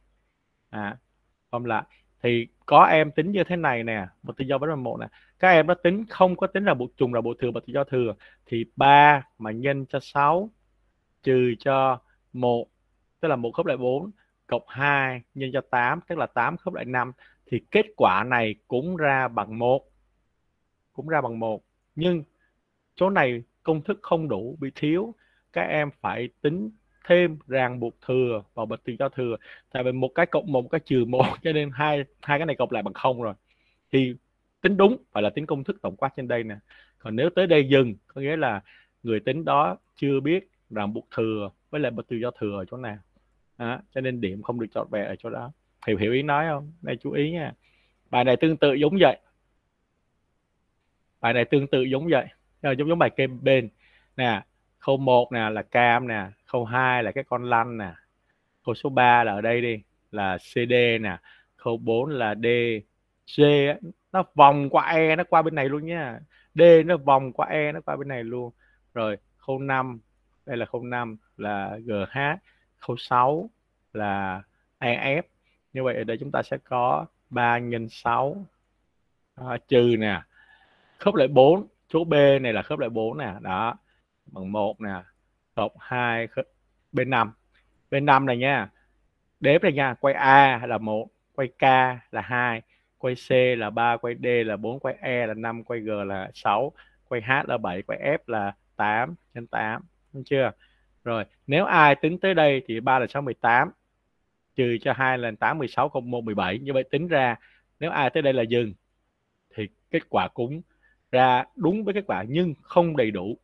Gom lại. Thì có em tính như thế này nè, một tự do vẫn là 1 nè. Các em nó tính không có tính là buộc trùng, là buộc thừa và tự do thừa. Thì 3 mà nhân cho 6 trừ cho 1, tức là 1 khớp lại 4, cộng 2 nhân cho 8, tức là 8 khớp lại 5, thì kết quả này cũng ra bằng 1. Cũng ra bằng 1. Nhưng chỗ này công thức không đủ, bị thiếu. Các em phải tính thêm ràng buộc thừa và bật tự do thừa. Tại vì một cái cộng 1, một cái trừ 1, cho nên hai cái này cộng lại bằng 0 rồi. Thì tính đúng phải là tính công thức tổng quát trên đây nè. Còn nếu tới đây dừng, có nghĩa là người tính đó chưa biết ràng buộc thừa với lại bật tự do thừa ở chỗ nào. Cho nên điểm không được trọn vẹn ở chỗ đó. Hiểu ý nói không? Đây chú ý nha. Bài này tương tự giống vậy. Bài này tương tự giống vậy. Giống bài kê bên nè. Khâu 1 nè là cam nè, khâu 2 là cái con lăn nè, khâu số 3 là ở đây đi là CD nè, khâu 4 là D, G nó vòng qua E, nó qua bên này luôn nha. D nó vòng qua E, nó qua bên này luôn. Rồi khâu 5, đây là khâu 5 là GH, khâu 6 là EF. Như vậy ở đây chúng ta sẽ có 3 nhân 6 trừ nè, khớp lại 4, chỗ B này là khớp lại 4 nè, đó, bằng 1 nè, cộng 2 B5. B5 này nha, đếm này nha, quay A là 1, quay K là 2, quay C là 3, quay D là 4, quay E là 5, quay G là 6, quay H là 7, quay F là 8 nhân 8, đúng chưa? Rồi, nếu ai tính tới đây thì 3 là 6, 18, trừ cho 2 là 8, 16, cộng 1, 17. Như vậy tính ra, nếu ai tới đây là dừng, thì kết quả cũng ra đúng với kết quả nhưng không đầy đủ.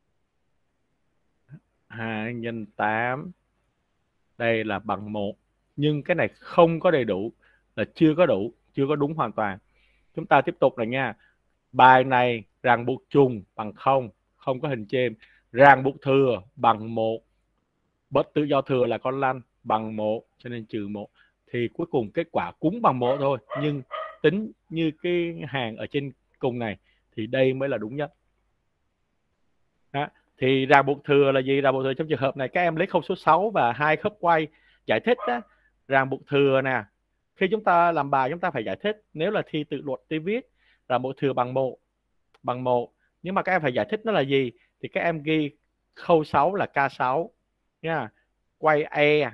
2 nhân 8 đây là bằng 1, nhưng cái này không có đầy đủ, là chưa có đủ, chưa có đúng hoàn toàn. Chúng ta tiếp tục này nha. Bài này ràng buộc trùng bằng 0, không có hình chêm. Ràng buộc thừa bằng 1, bớt tự do thừa là con lăn bằng 1, cho nên trừ 1. Thì cuối cùng kết quả cũng bằng 1 thôi, nhưng tính như cái hàng ở trên cùng này thì đây mới là đúng nhất. Đó. Thì ràng buộc thừa là gì? Ràng buộc thừa trong trường hợp này các em lấy khâu số 6 và 2 khớp quay giải thích đó. Ràng buộc thừa nè, khi chúng ta làm bài chúng ta phải giải thích. Nếu là thi tự luận ti viết ràng buộc thừa bằng 1, nhưng mà các em phải giải thích nó là gì, thì các em ghi khâu 6 là K6 nha, quay E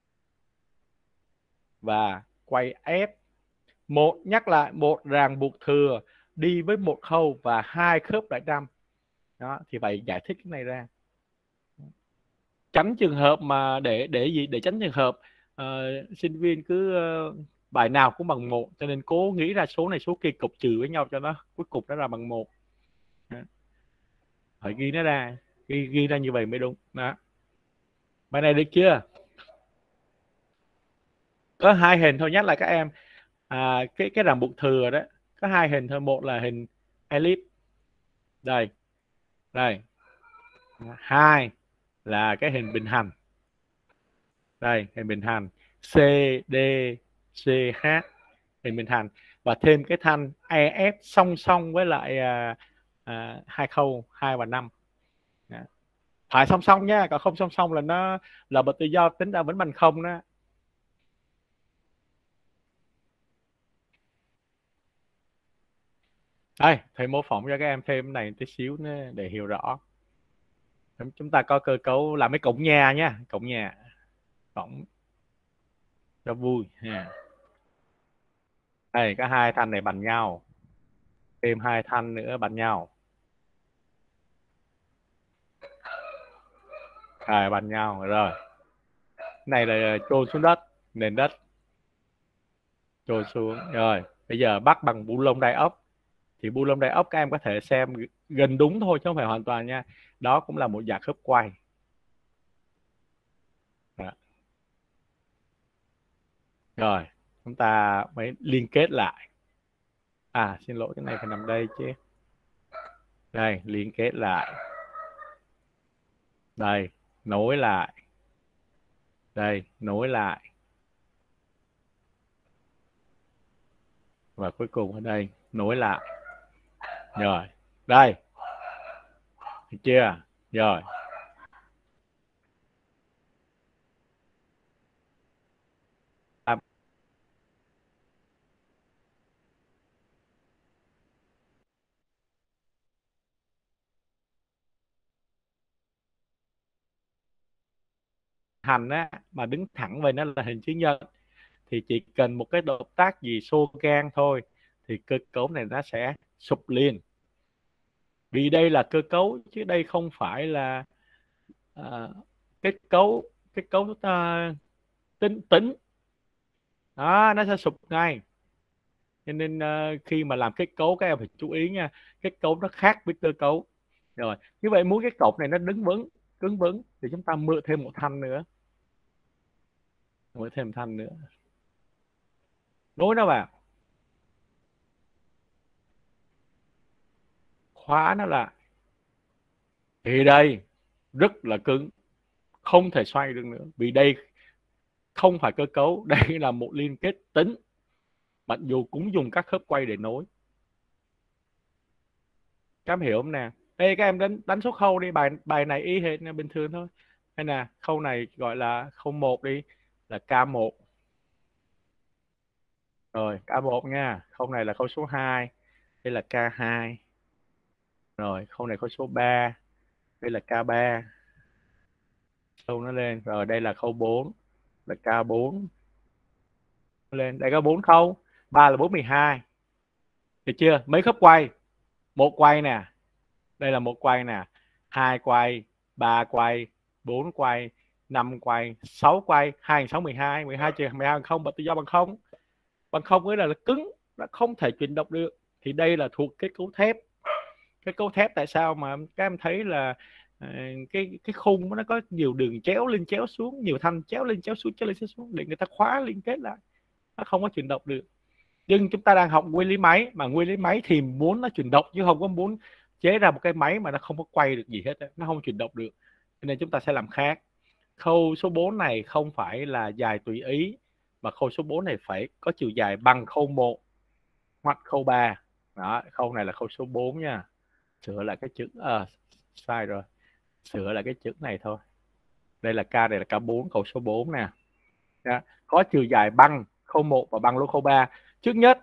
và quay F. Nhắc lại, một ràng buộc thừa đi với một khâu và 2 khớp lại trăm. Đó, thì phải giải thích cái này ra. Tránh trường hợp mà để gì? Để tránh trường hợp sinh viên cứ bài nào cũng bằng 1, cho nên cố nghĩ ra số này số kia cục trừ với nhau cho nó cuối cùng nó ra bằng 1. Phải ghi nó ra, ghi ra như vậy mới đúng. Đó. Bài này được chưa? Có 2 hình thôi, nhắc lại các em. Cái ràng buộc thừa đó có 2 hình thôi. Một là hình elip đây, 2 là cái hình bình hành đây, hình bình hành C D C H, hình bình hành, và thêm cái thanh EF song song với lại 2 khâu 2 và 5. Phải song song nha, còn không song song là nó là bậc tự do tính ra vẫn bằng 0 đó. Đây, thầy mô phỏng cho các em thêm này tí xíu nữa để hiểu rõ. Chúng ta có cơ cấu làm mấy cổng nhà nhá, cổng nhà, cổng cho vui ha. Đây, có 2 thanh này bằng nhau, thêm 2 thanh nữa bằng nhau, bằng nhau rồi. Này là chôn xuống đất, nền đất chôn xuống. Rồi bây giờ bắt bằng bu lông đai ốc, thì bu lông đai ốc các em có thể xem gần đúng thôi chứ không phải hoàn toàn nha. Đó cũng là một dạng khớp quay. Đó. Rồi chúng ta mới liên kết lại. Xin lỗi, cái này phải nằm đây chứ. Đây, liên kết lại. Đây, nối lại. Đây, nối lại. Và cuối cùng ở đây, nối lại. Rồi, đây. Được chưa? Rồi. Hành á, mà đứng thẳng về nó là hình chữ nhật, thì chỉ cần một cái động tác gì xô gan thôi thì cơ cấu này nó sẽ sụp liền. Vì đây là cơ cấu chứ đây không phải là kết cấu tính. Đó, nó sẽ sụp ngay. Cho nên khi mà làm kết cấu các em phải chú ý nha, kết cấu nó khác với cơ cấu. Rồi, như vậy muốn cái cột này nó cứng vững thì chúng ta mượn thêm một thanh nữa. Nối nó vào, khóa nó lại, thì đây rất là cứng, không thể xoay được nữa. Vì đây không phải cơ cấu, đây là một liên kết tính, mặc dù cũng dùng các khớp quay để nối. Các em hiểu không nè? Đây các em đánh số khâu đi, bài này y hệt bình thường thôi. Hay là khâu này gọi là khâu 1 đi, là K1. Rồi, K1 nha. Khâu này là khâu số 2, đây là K2. Rồi, khâu này khâu số 3, đây là K3. Khâu nó lên. Rồi, đây là khâu 4, là K4. Lên, đây có 4 khâu, 3 là 4, 12. Được chưa? Mấy khớp quay? Một quay nè. Đây là một quay nè, 2 quay, 3 quay, 4 quay, 5 quay, 6 quay, 2 6 12, 12 trừ 12 bằng 0, bậc tự do bằng 0. Bằng 0 nghĩa là cứng, nó không thể chuyển động được. Thì đây là thuộc kết cấu thép. Kết cấu thép tại sao mà các em thấy là cái khung nó có nhiều đường chéo lên chéo xuống, nhiều thanh chéo lên chéo xuống để người ta khóa liên kết lại, nó không có chuyển động được. Nhưng chúng ta đang học nguyên lý máy, mà nguyên lý máy thì muốn nó chuyển động chứ không có muốn chế ra một cái máy mà nó không có quay được gì hết, nó không chuyển động được. Cho nên chúng ta sẽ làm khác. Khâu số 4 này không phải là dài tùy ý, mà khâu số 4 này phải có chiều dài bằng khâu 1 hoặc khâu 3. Đó, khâu này là khâu số 4 nha. Sửa lại cái chữ sai rồi. Sửa lại cái chữ này thôi. Đây là K, này là K4, khâu số 4 nè. Đó. Có chiều dài bằng khâu 1 và bằng luôn khâu 3. Trước nhất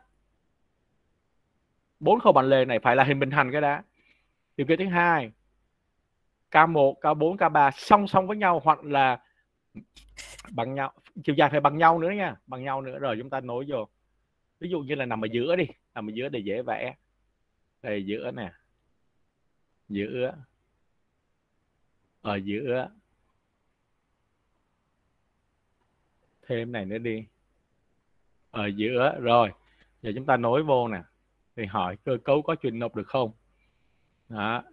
4 khâu bằng lề này phải là hình bình hành cái đã. Điều kiện thứ hai, K1, K4, K3 song song với nhau hoặc là bằng nhau, chiều dài phải bằng nhau nữa nha, bằng nhau nữa rồi chúng ta nối vô. Ví dụ như là nằm ở giữa đi, nằm ở giữa để dễ vẽ. Đây giữa nè, giữa, ở giữa, thêm này nữa đi, ở giữa rồi. Giờ chúng ta nối vô nè, thì hỏi cơ cấu có chuyển động được không? Đó.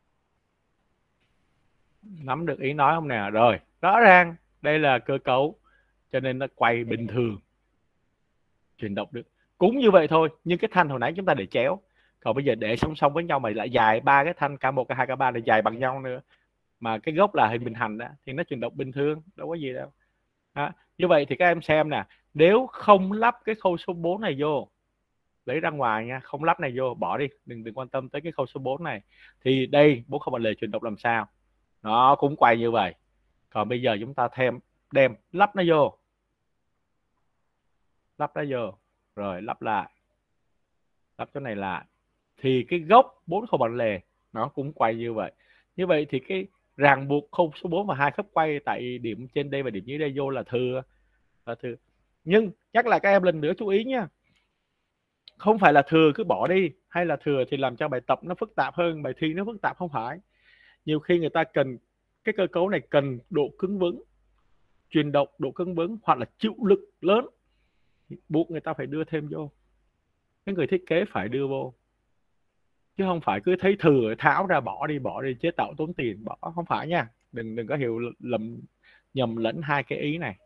Nắm được ý nói không nè? Rồi, rõ ràng đây là cơ cấu cho nên nó quay bình thường, chuyển động được. Cũng như vậy thôi, nhưng cái thanh hồi nãy chúng ta để chéo, còn bây giờ để song song với nhau mà lại dài ba cái thanh K1, K2, K3 là dài bằng nhau nữa, mà cái gốc là hình bình hành đó, thì nó chuyển động bình thường, đâu có gì đâu. Đó. Như vậy thì các em xem nè, nếu không lắp cái khâu số 4 này vô, lấy ra ngoài nha, không lắp này vô, bỏ đi, đừng quan tâm tới cái khâu số 4 này, thì đây 4 khâu bằng lề chuyển động làm sao? Nó cũng quay như vậy. Còn bây giờ chúng ta đem lắp nó vô, lắp nó vô, rồi lắp lại, lắp chỗ này lại, thì cái gốc 4 khâu bằng lề nó cũng quay như vậy. Như vậy thì cái ràng buộc khâu số 4 và 2 khớp quay tại điểm trên đây và điểm dưới đây vô là thừa. Nhưng nhắc lại các em lần nữa chú ý nha, không phải là thừa cứ bỏ đi, hay là thừa thì làm cho bài tập nó phức tạp hơn, bài thi nó phức tạp, không phải. Nhiều khi người ta cần cái cơ cấu này cần độ cứng vững, truyền động, độ cứng vững hoặc là chịu lực lớn, buộc người ta phải đưa thêm vô, cái người thiết kế phải đưa vô, chứ không phải cứ thấy thừa tháo ra bỏ đi chế tạo tốn tiền bỏ, không phải nha. Đừng có hiểu nhầm lẫn hai cái ý này.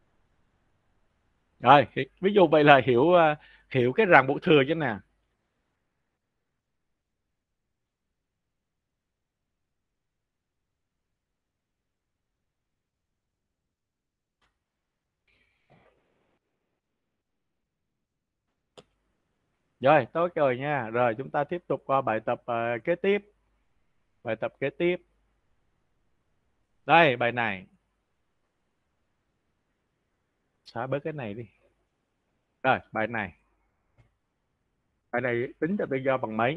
Rồi ví dụ vậy là hiểu cái ràng buộc thừa chứ nè. Rồi tốt rồi nha. Rồi chúng ta tiếp tục qua bài tập kế tiếp. Bài tập kế tiếp. Đây bài này. Xóa bớt cái này đi. Rồi bài này. Bài này tính cho tự do bằng mấy?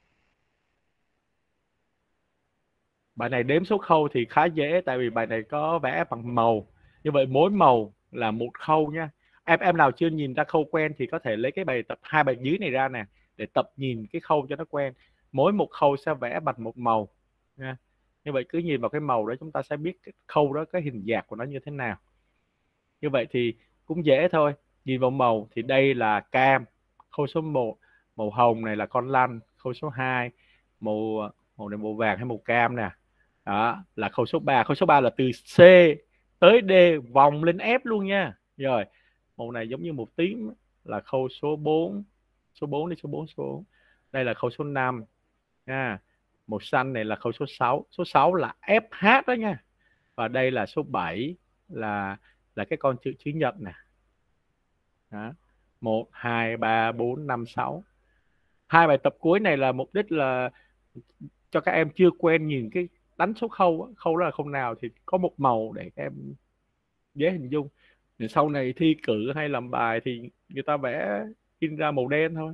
Bài này đếm số khâu thì khá dễ, tại vì bài này có vẽ bằng màu. Như vậy mỗi màu là một khâu nha. Em nào chưa nhìn ra khâu quen thì có thể lấy cái bài tập 2 bài dưới này ra nè, để tập nhìn cái khâu cho nó quen. Mỗi một khâu sẽ vẽ bằng một màu nha. Như vậy cứ nhìn vào cái màu đó chúng ta sẽ biết cái khâu đó, cái hình dạng của nó như thế nào. Như vậy thì cũng dễ thôi. Nhìn vào màu thì đây là cam, khâu số 1, màu hồng này là con lăn, khâu số 2 màu này màu vàng hay màu cam nè. Đó là khâu số 3. Khâu số 3 là từ C tới D vòng lên F luôn nha. Rồi màu này giống như màu tím là khâu số 4. Số 4 đi, số 4. Đây là khâu số 5 nha. Màu xanh này là khâu số 6. Số 6 là FH đó nha. Và đây là số 7 là cái con chữ nhật nè. Đó. 1 2 3 4 5 6. Hai bài tập cuối này là mục đích là cho các em chưa quen nhìn cái đánh số khâu đó là khâu nào thì có một màu để các em dễ hình dung. Để sau này thi cử hay làm bài thì người ta vẽ in ra màu đen thôi,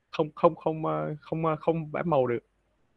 không vẽ màu được.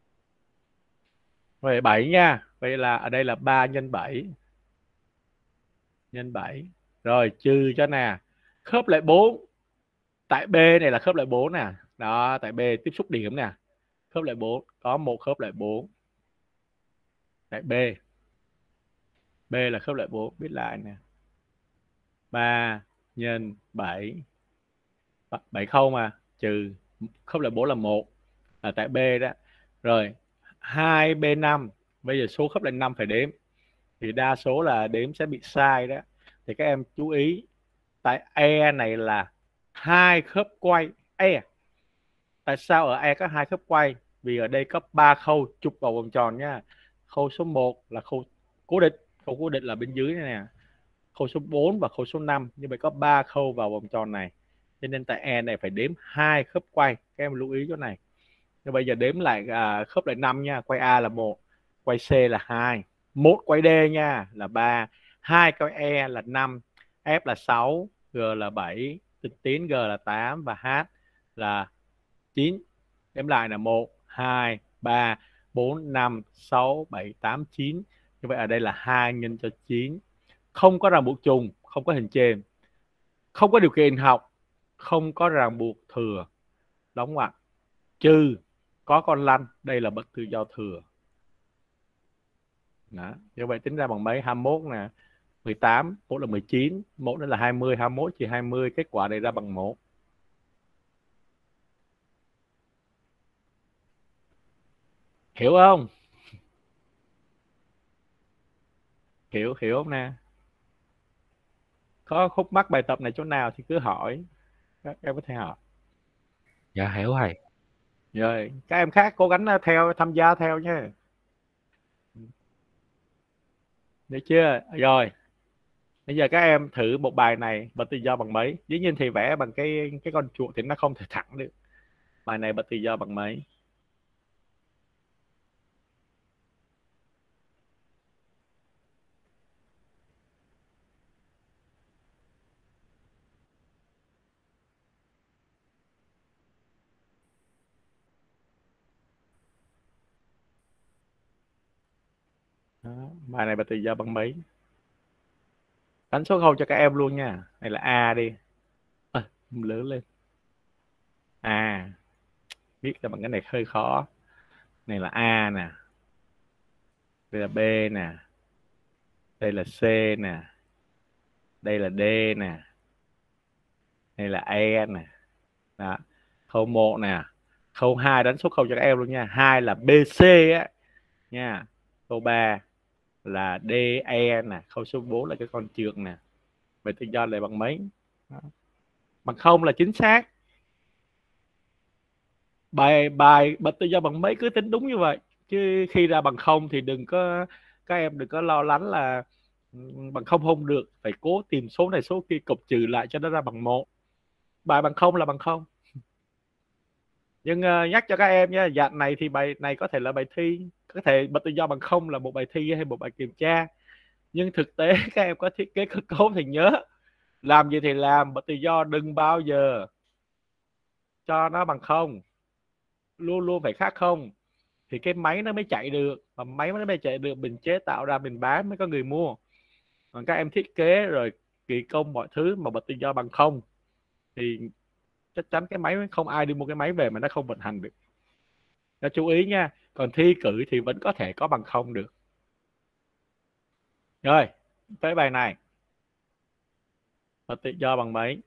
Vậy 7 nha. Vậy là ở đây là 3 nhân 7. Nhân 7. Rồi trừ cho nè. Khớp lại 4. Tại B này là khớp lại 4 nè. Đó, tại B tiếp xúc điểm nè. Khớp lại 4, có một khớp lại 4. Tại B. B là khớp lại 4, viết lại nè. 3 nhân 7. 7 khâu mà, trừ khớp lại 4 là 1. Là tại B đó. Rồi 2B5. Bây giờ số khớp lại 5 phải đếm. Thì đa số là đếm sẽ bị sai đó. Thì các em chú ý. Tại E này là 2 khớp quay E. Tại sao ở E có 2 khớp quay? Vì ở đây có 3 khâu chụp vào vòng tròn nha. Khâu số 1 là khâu cố định. Khâu cố định là bên dưới này nè. Khâu số 4 và khâu số 5. Như vậy có 3 khâu vào vòng tròn này. cho nên tại E này phải đếm 2 khớp quay, các em lưu ý chỗ này. Rồi bây giờ đếm lại khớp lại 5 nha, quay A là 1, quay C là 2, 1 quay D nha là 3, 2 quay E là 5, F là 6, G là 7, tiến G là 8 và H là 9. Đếm lại là 1, 2, 3, 4, 5, 6, 7, 8, 9. Như vậy ở đây là 2 nhân cho 9. Không có ràng buộc trùng, không có hình chềm, không có điều kiện học, không có ràng buộc thừa, đóng ngoặc, trừ có con lăn, đây là bậc tự do thừa. Đó. Như vậy tính ra bằng mấy? 21 nè, 18, 1 là 19, 1 nữa là 20, 21 trừ 20, kết quả này ra bằng 1. Hiểu không? Hiểu không nè? Có khúc mắc bài tập này chỗ nào thì cứ hỏi, các em có thể hỏi. Dạ hiểu thầy. Rồi các em khác cố gắng tham gia theo nhé, được chưa? Rồi bây giờ các em thử một bài này bật tự do bằng mấy. Dĩ nhiên thì vẽ bằng cái con chuột thì nó không thể thẳng được. Bài này bật tự do bằng mấy? Đó. Bài này bật tự do bằng mấy? Đánh số 0 cho các em luôn nha. Này là A đi. Lớn lên. A. Viết ra bằng cái này hơi khó. Này là A nè. Đây là B nè. Đây là C nè. Đây là D nè. Đây là E nè. Đó. Câu 1 nè. Câu 2 đánh số 0 cho các em luôn nha. 2 là BC á nha. Câu 3 là DE nè. Câu số 4 là cái con trượt nè. Vậy tự do là bằng mấy? Đó. Bằng 0 là chính xác. Bài bật tự do bằng mấy cứ tính đúng như vậy, chứ khi ra bằng 0 thì các em đừng có lo lắng là bằng 0 không được, phải cố tìm số này số kia cộng trừ lại cho nó ra bằng 1. Bài bằng 0 là bằng 0. Nhưng nhắc cho các em nhé, dạng này thì bài này có thể là bài thi, có thể bật tự do bằng 0 là một bài thi hay một bài kiểm tra, nhưng thực tế các em có thiết kế cơ cấu thì nhớ làm gì thì làm, bật tự do đừng bao giờ cho nó bằng 0, luôn luôn phải khác 0 thì cái máy nó mới chạy được, và máy nó mới chạy được mình chế tạo ra mình bán mới có người mua. Còn các em thiết kế rồi kỳ công mọi thứ mà bật tự do bằng 0 thì chắc chắn cái máy không ai đi mua cái máy về mà nó không vận hành được. Nó chú ý nha, còn thi cử thì vẫn có thể có bằng 0 được. Rồi tới bài này, bật tự do bằng mấy?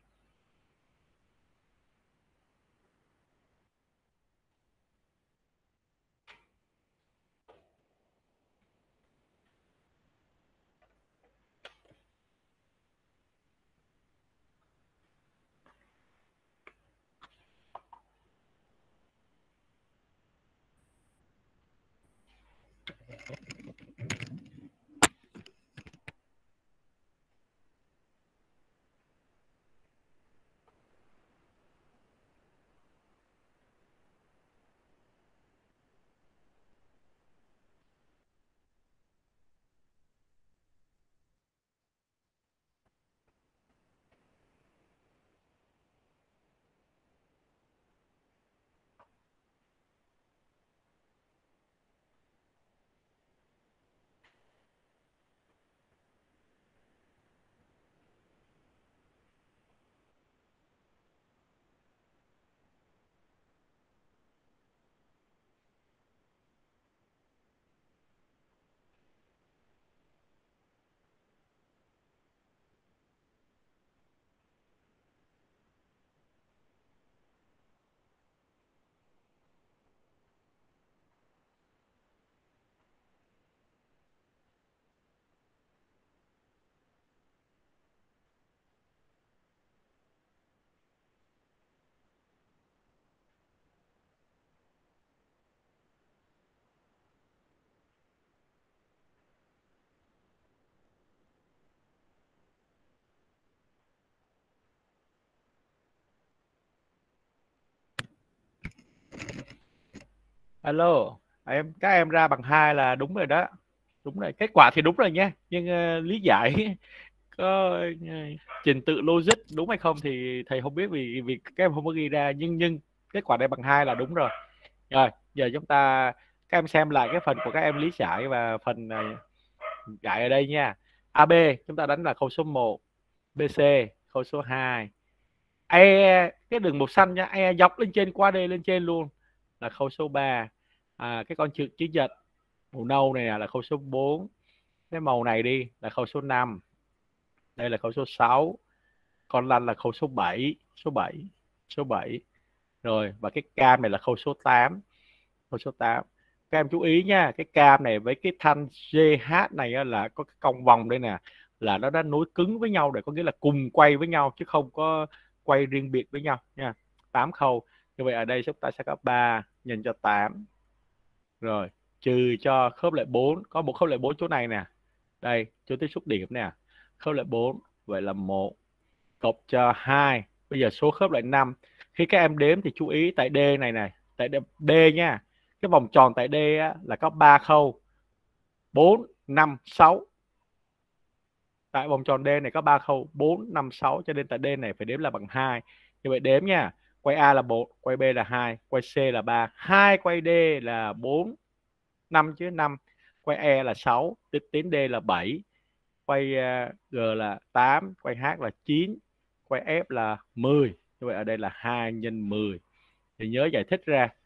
Alo, các em ra bằng 2 là đúng rồi đó. Đúng rồi, kết quả thì đúng rồi nha, nhưng lý giải có trình tự logic đúng hay không thì thầy không biết, vì các em không có ghi ra, nhưng kết quả đây bằng 2 là đúng rồi. Rồi giờ chúng ta, các em xem lại cái phần của các em lý giải và phần giải ở đây nha. AB chúng ta đánh là khâu số 1, BC khâu số 2, E cái đường màu xanh nhá, E dọc lên trên qua đây lên trên luôn là khâu số 3. Cái con chữ nhật màu nâu này là khâu số 4, cái màu này đi là khâu số 5, đây là khâu số 6, con lăn là khâu số 7, số 7 rồi, và cái cam này là khâu số 8, khâu số 8. Các em chú ý nha, cái cam này với cái thanh GH này là có cái cong vòng đây nè, là nó đã nối cứng với nhau, để có nghĩa là cùng quay với nhau chứ không có quay riêng biệt với nhau nha. 8 khâu. Như vậy ở đây chúng ta sẽ có 3 nhân cho 8 rồi trừ cho khớp lệ 4, có một khớp lệ 4 chỗ này nè, đây chỗ tiếp xúc điểm nè, khớp lệ 4, vậy là 1 cộng cho 2, bây giờ số khớp lại 5. Khi các em đếm thì chú ý tại D này, tại D nha, cái vòng tròn tại D á, là có 3 khâu 4, 5, 6. Tại vòng tròn D này có 3 khâu 4, 5, 6, cho nên tại D này phải đếm là bằng 2. Như vậy đếm nha, quay A là 1, quay B là 2, quay C là 3, 2 quay D là 4, 5 chứ 5, quay E là 6, tính D là 7, quay G là 8, quay H là 9, quay F là 10. Như vậy ở đây là 2 nhân 10. Thì nhớ giải thích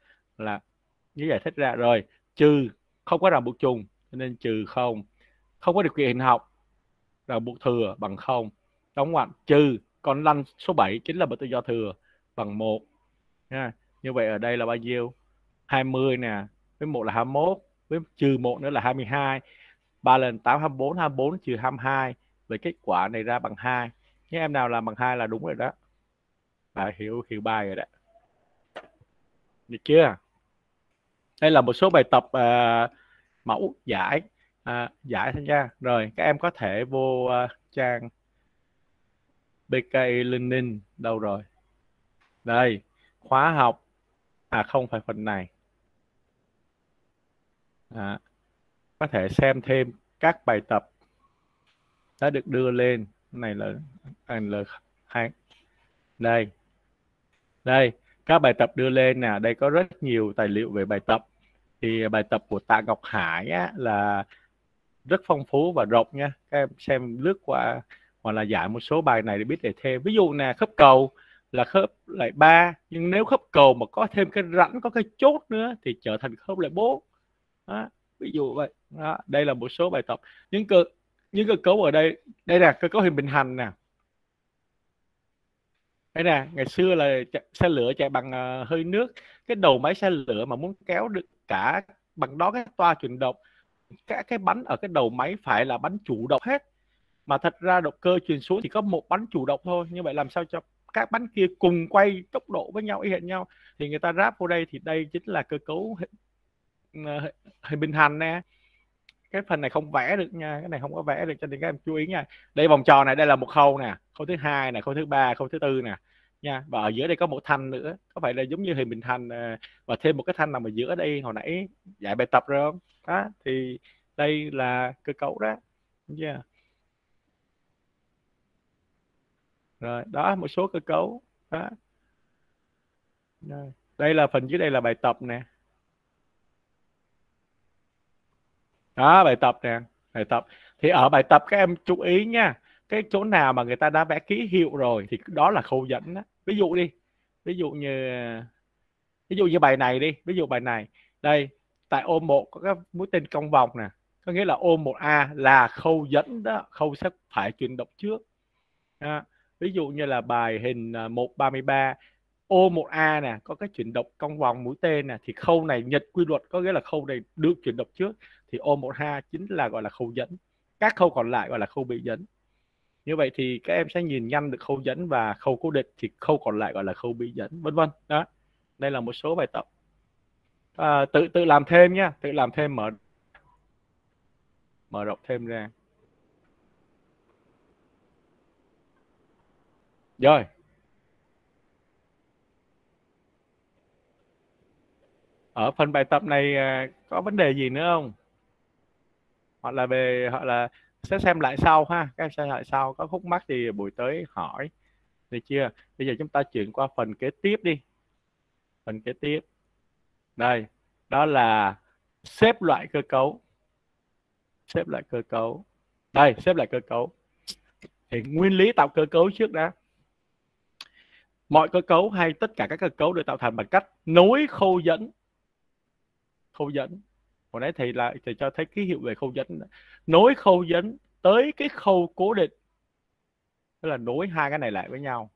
ra rồi, trừ không có ràng buộc trùng cho nên trừ 0, không có điều kiện hình học, ràng buộc thừa bằng 0, đóng ngoặc, trừ con lăn số 7 chính là bậc tự do thừa bằng 1 nha. Như vậy ở đây là bao nhiêu? 20 nè, với 1 là 21, với trừ 1 nữa là 22, 3 lần 8 24, 24 trừ 22, vậy kết quả này ra bằng 2. Nếu em nào làm bằng 2 là đúng rồi đó. Bạn hiểu bài rồi đó. Được chưa? Đây là một số bài tập mẫu giải thôi nha. Rồi các em có thể vô trang BK Learning đâu rồi? Đây, khóa học không phải phần này. Có thể xem thêm các bài tập đã được đưa lên. Này là hai. Đây, các bài tập đưa lên nè, đây có rất nhiều tài liệu về bài tập. Thì bài tập của Tạ Ngọc Hải á, là rất phong phú và rộng nha. Các em xem lướt qua hoặc là giải một số bài này để biết để thêm. Ví dụ nè, khớp cầu là khớp lại 3, nhưng nếu khớp cầu mà có thêm cái rãnh, có cái chốt nữa thì trở thành khớp lại 4. Đó, ví dụ vậy. Đó, đây là một số bài tập. Những cơ cấu ở đây nè, cơ cấu hình bình hành nè. Đây nè, ngày xưa là xe lửa chạy bằng hơi nước, cái đầu máy xe lửa mà muốn kéo được cả bằng đó cái toa chuyển động, các cái bánh ở cái đầu máy phải là bánh chủ động hết, mà thật ra động cơ truyền xuống thì có một bánh chủ động thôi. Như vậy làm sao cho các bánh kia cùng quay tốc độ với nhau, y hệt nhau, thì người ta ráp vô đây, thì đây chính là cơ cấu hình bình hành nè. Cái phần này không vẽ được nha, cái này không có vẽ được, cho nên các em chú ý nha. Đây vòng tròn này, đây là một khâu nè, khâu thứ 2 nè, khâu thứ 3, khâu thứ 4 nè nha. Và ở giữa đây có một thanh nữa, có phải là giống như hình bình hành và thêm một cái thanh nằm ở giữa đây, hồi nãy giải bài tập rồi không? Đó, thì đây là cơ cấu đó. Yeah. Rồi, đó một số cơ cấu đó. Rồi. Đây là phần dưới đây là bài tập nè. Đó, bài tập nè, bài tập. Thì ở bài tập các em chú ý nha, cái chỗ nào mà người ta đã vẽ ký hiệu rồi thì đó là khâu dẫn đó. Ví dụ đi, ví dụ như bài này đi, ví dụ bài này. Đây, tại ô 1 có cái mũi tên cong vòng nè, có nghĩa là ô 1A là khâu dẫn đó, khâu sẽ phải chuyển động trước. Đó. Ví dụ như là bài hình 133, ô 1A nè, có cái chuyển động cong vòng mũi tên nè, thì khâu này nhật quy luật, có nghĩa là khâu này được chuyển động trước, thì ô 1A chính là gọi là khâu dẫn. Các khâu còn lại gọi là khâu bị dẫn. Như vậy thì các em sẽ nhìn nhanh được khâu dẫn và khâu cố định, thì khâu còn lại gọi là khâu bị dẫn, vân vân. Đó, đây là một số bài tập. Tự làm thêm nhá, tự làm thêm, mở rộng thêm ra. Rồi, Ở phần bài tập này có vấn đề gì nữa không? Hoặc là sẽ xem lại sau ha, các em xem lại sau, có khúc mắc thì buổi tới hỏi, được chưa? Bây giờ chúng ta chuyển qua phần kế tiếp đi. Phần kế tiếp đây, đó là xếp loại cơ cấu. Xếp lại cơ cấu. Đây, xếp lại cơ cấu. Thì nguyên lý tạo cơ cấu trước đã. Mọi cơ cấu hay tất cả các cơ cấu được tạo thành bằng cách nối khâu dẫn. Khâu dẫn. Hồi nãy thầy cho thấy ký hiệu về khâu dẫn. Nối khâu dẫn tới cái khâu cố định. Tức là nối hai cái này lại với nhau.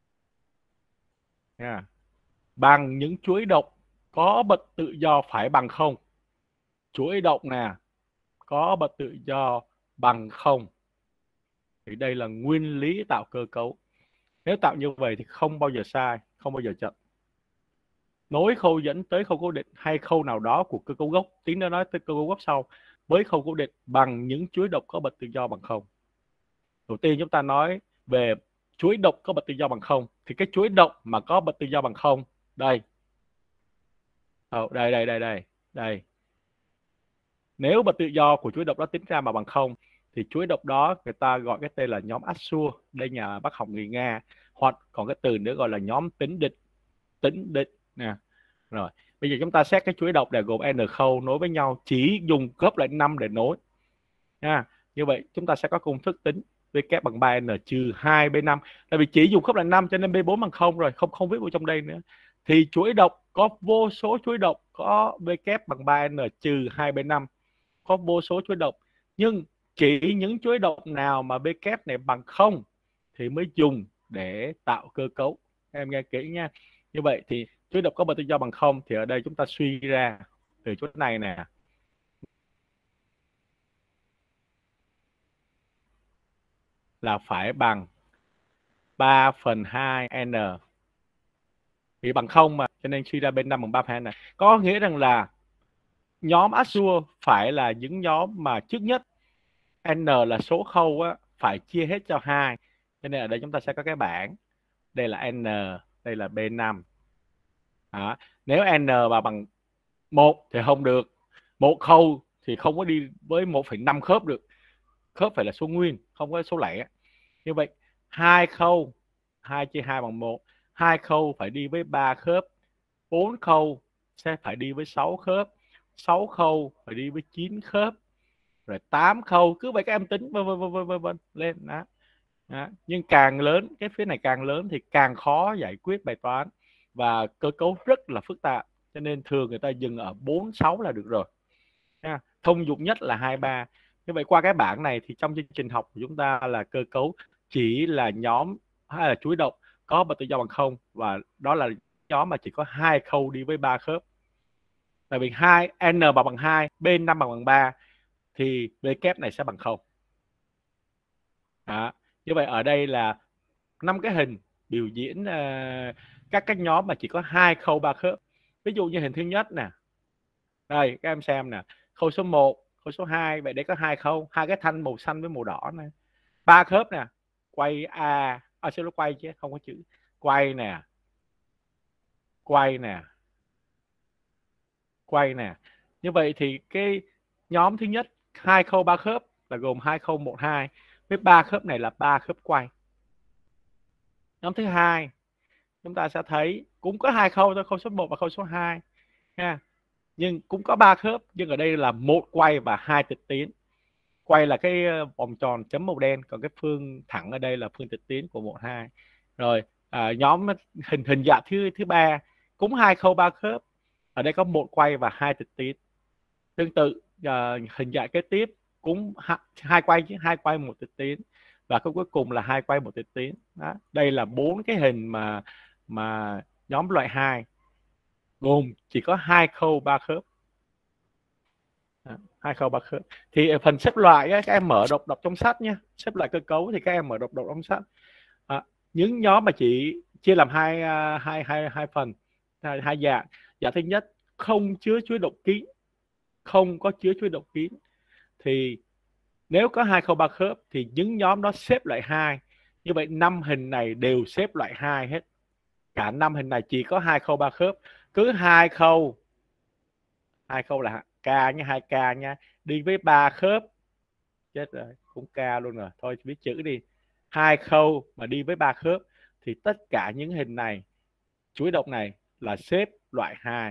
Yeah. Bằng những chuỗi độc có bật tự do phải bằng không. Chuỗi độc nè, có bật tự do bằng không. Thì đây là nguyên lý tạo cơ cấu. Nếu tạo như vậy thì không bao giờ sai, không bao giờ chậm. Nối khâu dẫn tới khâu cố định hay khâu nào đó của cơ cấu gốc, tính nó nói tới cơ cấu gốc sau, với khâu cố định bằng những chuỗi độc có bật tự do bằng không. Đầu tiên chúng ta nói về chuỗi độc có bật tự do bằng không. Thì cái chuỗi độc mà có bật tự do bằng không, đây. Đây. Nếu bật tự do của chuỗi độc đó tính ra mà bằng không, thì chuỗi độc đó người ta gọi cái tên là nhóm Assur. Đây nhà bác học người Nga. Hoặc còn cái từ nữa gọi là nhóm tính địch. Tính địch nè. Rồi, bây giờ chúng ta xét cái chuỗi độc này gồm n khâu nối với nhau, chỉ dùng khớp lại 5 để nối. Nha. Như vậy chúng ta sẽ có công thức tính V kép bằng 3n trừ 2b5. Tại vì chỉ dùng khớp lại 5 cho nên b4 bằng 0 rồi, không viết vào trong đây nữa. Thì chuỗi độc có vô số chuỗi độc có V kép bằng 3n trừ 2b5. Có vô số chuỗi độc, nhưng chỉ những chuỗi độc nào mà V kép này bằng 0 thì mới dùng để tạo cơ cấu. Em nghe kỹ nha. Như vậy thì chuỗi độc có bật tự do bằng 0 thì ở đây chúng ta suy ra từ chỗ này nè. Là phải bằng 3/2n. Vì bằng 0 mà, cho nên suy ra bên 5 bằng 3/2n. Có nghĩa rằng là nhóm Assur phải là những nhóm mà trước nhất n là số khâu á, phải chia hết cho 2. Cho nên ở đây chúng ta sẽ có cái bảng. Đây là n, đây là b5. Nếu n mà bằng 1 thì không được. Một khâu thì không có đi với 1,5 khớp được. Khớp phải là số nguyên, không có số lẻ. Như vậy 2 khâu, 2 chia 2 bằng 1. 2 khâu phải đi với 3 khớp. 4 khâu sẽ phải đi với 6 khớp. 6 khâu phải đi với 9 khớp. Rồi 8 khâu, cứ vậy các em tính vân lên đó. Nhưng càng lớn, cái phía này càng lớn thì càng khó giải quyết bài toán và cơ cấu rất là phức tạp, cho nên thường người ta dừng ở 4, 6 là được rồi. Thông dụng nhất là 2, 3. Như vậy qua cái bảng này thì trong chương trình học của chúng ta là cơ cấu chỉ là nhóm hay là chuỗi độc có bật tự do bằng 0, và đó là nhóm mà chỉ có 2 khâu đi với 3 khớp. Tại vì n bằng 2, b5 bằng 3 thì V kép này sẽ bằng 0. Như vậy ở đây là 5 cái hình biểu diễn các nhóm mà chỉ có 2 khâu 3 khớp. Ví dụ như hình thứ nhất nè. Đây các em xem nè, khâu số 1, khâu số 2, vậy đấy có 2 khâu, 2 cái thanh màu xanh với màu đỏ này. 3 khớp nè, quay A, xin lỗi quay chứ không có chữ. Quay nè. Quay nè. Quay nè. Như vậy thì cái nhóm thứ nhất 2 khâu 3 khớp là gồm 2 khâu 1, 2 với 3 khớp này là 3 khớp quay. Nhóm thứ hai chúng ta sẽ thấy cũng có 2 khâu thôi, khâu số 1 và khâu số 2 nha. Nhưng cũng có 3 khớp, nhưng ở đây là 1 quay và 2 tịch tiến. Quay là cái vòng tròn chấm màu đen, còn cái phương thẳng ở đây là phương tịch tiến của 1, 2. Rồi nhóm hình dạng thứ ba cũng 2 khâu 3 khớp. Ở đây có 1 quay và 2 tịch tiến. Tương tự hình dạng kế tiếp cũng 2 quay chứ, 2 quay 1 tịch tiến, và cuối cùng là 2 quay 1 tịch tiến. Đó. Đây là 4 cái hình mà nhóm loại 2 gồm chỉ có 2 khâu 3 khớp. 2 khâu 3 khớp. Thì phần xếp loại các em mở đọc trong sách nhé. Xếp loại cơ cấu thì các em mở đọc trong sách. Những nhóm mà chỉ chia làm hai phần, hai dạng. Dạng thứ nhất không chứa chuỗi độc kín, không có chứa chuỗi độc kín, thì nếu có 2 khâu 3 khớp thì những nhóm đó xếp loại 2. Như vậy 5 hình này đều xếp loại 2 hết. Cả 5 hình này chỉ có 2 khâu 3 khớp. Cứ 2 khâu Hai khâu là k nha, 2k nha, đi với 3 khớp. Chết rồi, cũng k luôn rồi, thôi viết chữ đi. Hai khâu mà đi với 3 khớp thì tất cả những hình này, chuỗi động này là xếp loại 2.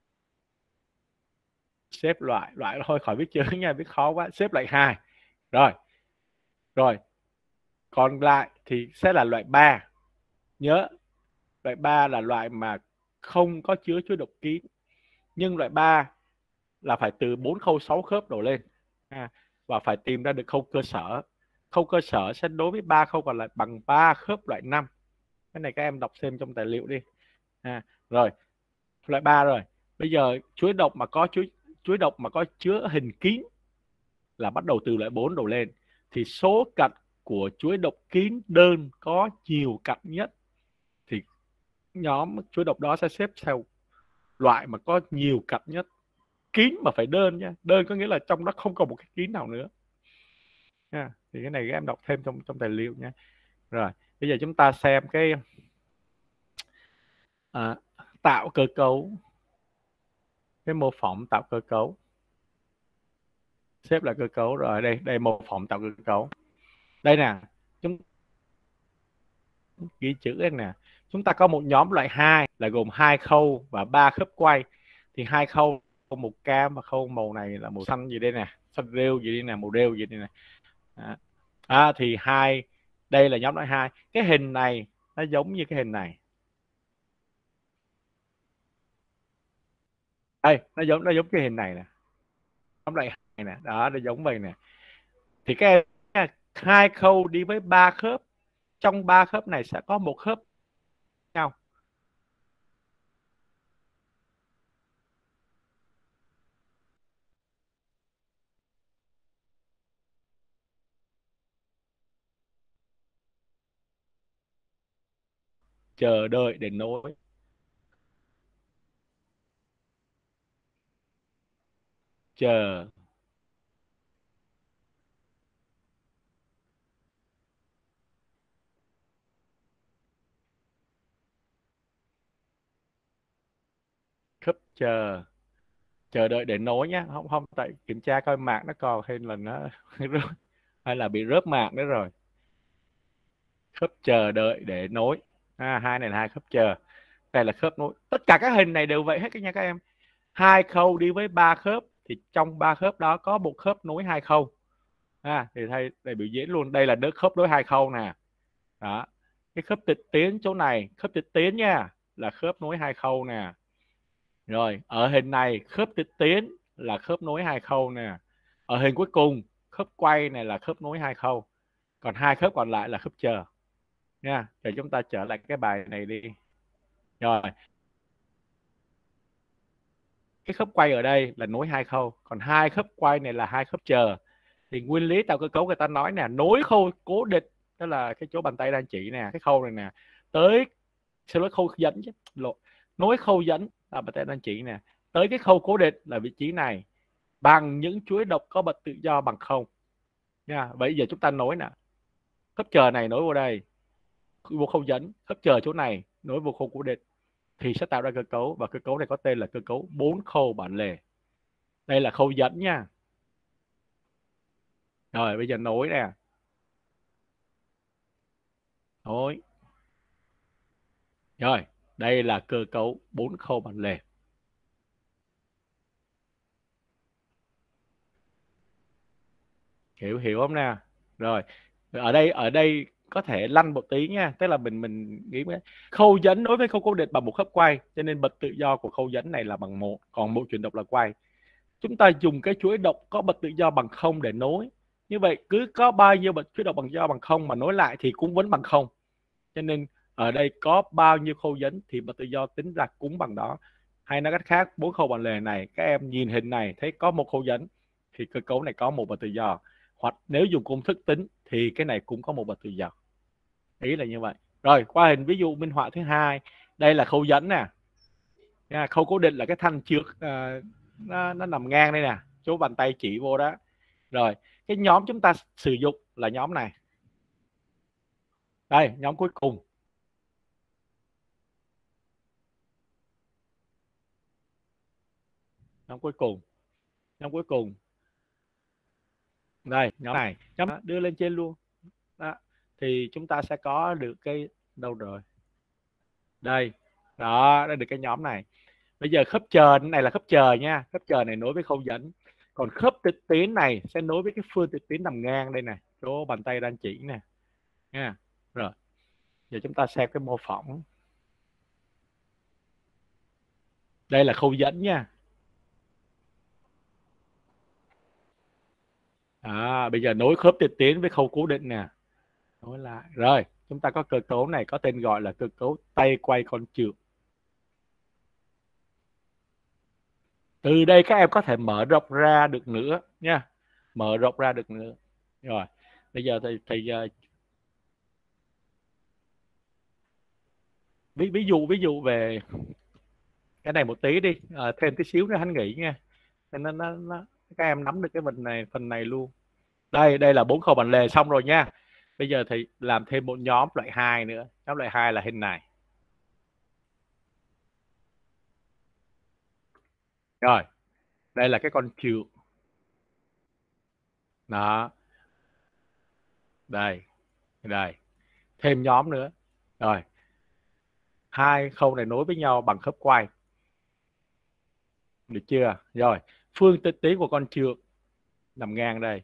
Xếp loại thôi khỏi viết chữ nha, viết khó quá, xếp loại 2. Rồi. Rồi. Còn lại thì sẽ là loại 3. Nhớ, loại 3 là loại mà không có chứa chuỗi động kín. Nhưng loại 3 là phải từ 4 khâu 6 khớp đổ lên. Và phải tìm ra được khâu cơ sở. Khâu cơ sở sẽ đối với 3 khâu còn lại bằng 3 khớp loại 5. Cái này các em đọc xem trong tài liệu đi. Rồi, loại 3 rồi. Bây giờ chuỗi động mà có chứa hình kín là bắt đầu từ loại 4 đổ lên. Thì số cạnh của chuỗi động kín đơn có nhiều cạnh nhất thì nhóm chuỗi động đó sẽ xếp theo loại mà có nhiều cạnh nhất. Kín mà phải đơn nha. Đơn có nghĩa là trong đó không còn một cái kín nào nữa. Thì cái này các em đọc thêm trong tài liệu nha. Rồi, bây giờ chúng ta xem cái tạo cơ cấu. Cái mô phỏng tạo cơ cấu. Xếp lại cơ cấu rồi. Đây mô phỏng tạo cơ cấu. Đây nè, chúng ghi chữ đây nè. Chúng ta có một nhóm loại 2 là gồm 2 khâu và 3 khớp quay. Thì 2 khâu màu cam và khâu màu này là màu xanh gì đây nè, xanh rêu gì đây nè, màu rêu gì đây nè. Thì đây là nhóm loại 2. Cái hình này nó giống như cái hình này. Đây, nó giống cái hình này nè. Nhóm loại 2 nè, đó, nó giống vậy nè. Thì cái 2 khâu đi với 3 khớp. Trong 3 khớp này sẽ có một khớp nhau. Chờ đợi để nối. Chờ. Khớp chờ. Chờ đợi để nối nhé. Không tại kiểm tra coi mạng nó còn hay là nó hay là bị rớt mạng nữa rồi. Khớp chờ đợi để nối. Hai này là 2 khớp chờ. Đây là khớp nối. Tất cả các hình này đều vậy hết nha các em. 2 khâu đi với 3 khớp thì trong 3 khớp đó có một khớp nối 2 khâu. Thì thầy biểu diễn luôn. Đây là khớp nối 2 khâu nè. Đó. Cái khớp tịch tiến chỗ này, khớp tịch tiến nha, là khớp nối 2 khâu nè. Rồi, ở hình này khớp tịch tiến là khớp nối 2 khâu nè. Ở hình cuối cùng, khớp quay này là khớp nối 2 khâu. Còn 2 khớp còn lại là khớp chờ. Nha, để chúng ta trở lại cái bài này đi. Rồi. Cái khớp quay ở đây là nối 2 khâu, còn 2 khớp quay này là 2 khớp chờ. Thì nguyên lý tạo cơ cấu người ta nói nè, nối khâu cố định, đó là cái chỗ bàn tay đang chỉ nè, cái khâu này nè, tới khâu dẫn chứ. Nối khâu dẫn là bàn tay đang chỉ nè, tới cái khâu cố định là vị trí này bằng những chuỗi động có bậc tự do bằng 0 nha. Vậy giờ chúng ta nối nè, khớp chờ này nối vào đây, vô khâu dẫn, khớp chờ chỗ này nối vô khâu cố định thì sẽ tạo ra cơ cấu, và cơ cấu này có tên là cơ cấu 4 khâu bản lề. Đây là khâu dẫn nha. Rồi bây giờ nối nè. Nối. Rồi, đây là cơ cấu 4 khâu bản lề. Hiểu không nè? Rồi, ở đây có thể lăn một tí nha, tức là mình nghĩ khâu dẫn đối với khâu cố định bằng một khớp quay, cho nên bậc tự do của khâu dẫn này là bằng 1, còn một chuyển động là quay. Chúng ta dùng cái chuỗi động có bậc tự do bằng 0 để nối. Như vậy cứ có bao nhiêu bậc chuỗi động bằng tự do bằng 0 mà nối lại thì cũng vẫn bằng 0. Cho nên ở đây có bao nhiêu khâu dẫn thì bậc tự do tính ra cũng bằng đó. Hay nói cách khác, 4 khâu bản lề này, các em nhìn hình này thấy có một khâu dẫn thì cơ cấu này có một bậc tự do. Hoặc nếu dùng công thức tính thì cái này cũng có một bậc tự do. Ý là như vậy. Rồi qua hình ví dụ minh họa thứ hai, đây là khâu dẫn nè. Khâu cố định là cái thanh trượt, nó nằm ngang đây nè, chỗ bàn tay chỉ vô đó. Rồi cái nhóm chúng ta sử dụng là nhóm này. Đây, nhóm cuối cùng. Nhóm cuối cùng đây, nhóm này, nhóm đưa lên trên luôn đó. Thì chúng ta sẽ có được cái đâu rồi đây đó, đây được cái nhóm này. Bây giờ khớp chờ này là khớp chờ nha, khớp chờ này nối với khâu dẫn, còn khớp tuyệt tuyến này sẽ nối với cái phương tuyệt tuyến nằm ngang đây này, chỗ bàn tay đang chỉ nè nha. Rồi giờ chúng ta xem cái mô phỏng. Đây là khâu dẫn nha. Bây giờ nối khớp tuyệt tuyến với khâu cố định nè, nối lại. Rồi chúng ta có cơ cấu này có tên gọi là cơ cấu tay quay con trượt. Từ đây các em có thể mở rộng ra được nữa nha, mở rộng ra được nữa. Rồi bây giờ thì ví dụ về cái này một tí đi, thêm tí xíu nữa hắn nghỉ nha, nó các em nắm được cái phần này luôn. Đây là 4 khâu bản lề xong rồi nha. Bây giờ thì làm thêm một nhóm loại 2 nữa. Nhóm loại 2 là hình này. Rồi đây là cái con trượt đó, đây thêm nhóm nữa. Rồi 2 khâu này nối với nhau bằng khớp quay, được chưa? Rồi phương tuyệt tuyến của con trượt nằm ngang đây.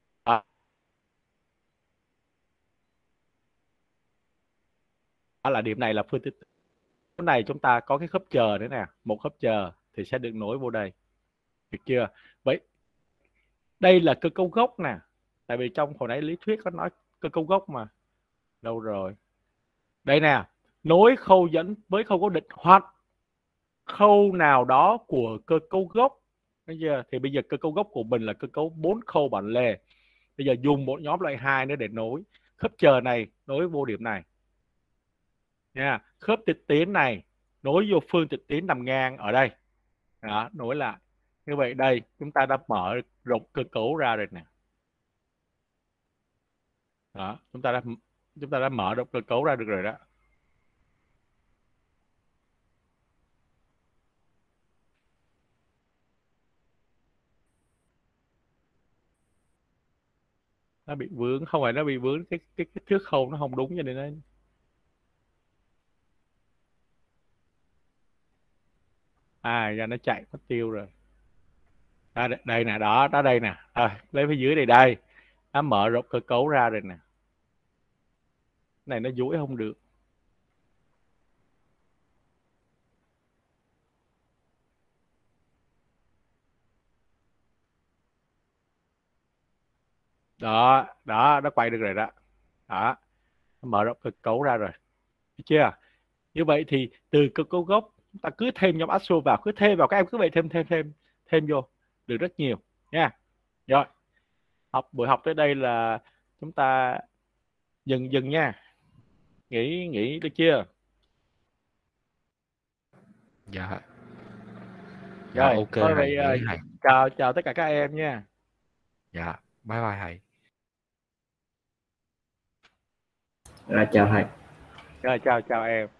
Đó là điểm này là phương tuyệt tuyến. Cái này chúng ta có cái khớp chờ nữa nè, một khớp chờ thì sẽ được nối vô đây, được chưa? Vậy đây là cơ cấu gốc nè, tại vì trong hồi nãy lý thuyết có nói cơ cấu gốc mà. Đâu rồi? Đây nè, nối khâu dẫn với khâu cố định hoặc khâu nào đó của cơ cấu gốc. Bây giờ cơ cấu gốc của mình là cơ cấu 4 khâu bản lề. Bây giờ dùng một nhóm loại 2 nữa để nối khớp chờ này nối vô điểm này nha, khớp tuyệt tuyến này nối vô phương tuyệt tuyến nằm ngang ở đây đó, nối lại. Như vậy đây chúng ta đã mở rộng cơ cấu ra rồi nè. Đó, chúng ta đã mở rộng cơ cấu ra được rồi đó. Nó bị vướng, không phải nó bị vướng cái thước khâu nó không đúng, cho nên nó chạy mất tiêu rồi. Đây nè, đó đây nè. Lấy phía dưới đây nó mở rộng cơ cấu ra rồi nè. Cái này nó duỗi không được. Đó nó quay được rồi đó. Đó nó mở rộng cơ cấu ra rồi, được chưa? Như vậy thì từ cơ cấu gốc chúng ta cứ thêm nhóm ASO vào, cứ thêm vào, các em cứ vậy thêm vô được rất nhiều nha. Rồi buổi học tới đây là chúng ta dừng nha, nghỉ được chưa? Dạ Rồi ok thôi thầy, vậy, nghỉ thầy. chào tất cả các em nha. Dạ bye bye thầy. Rồi chào thầy. Rồi chào em.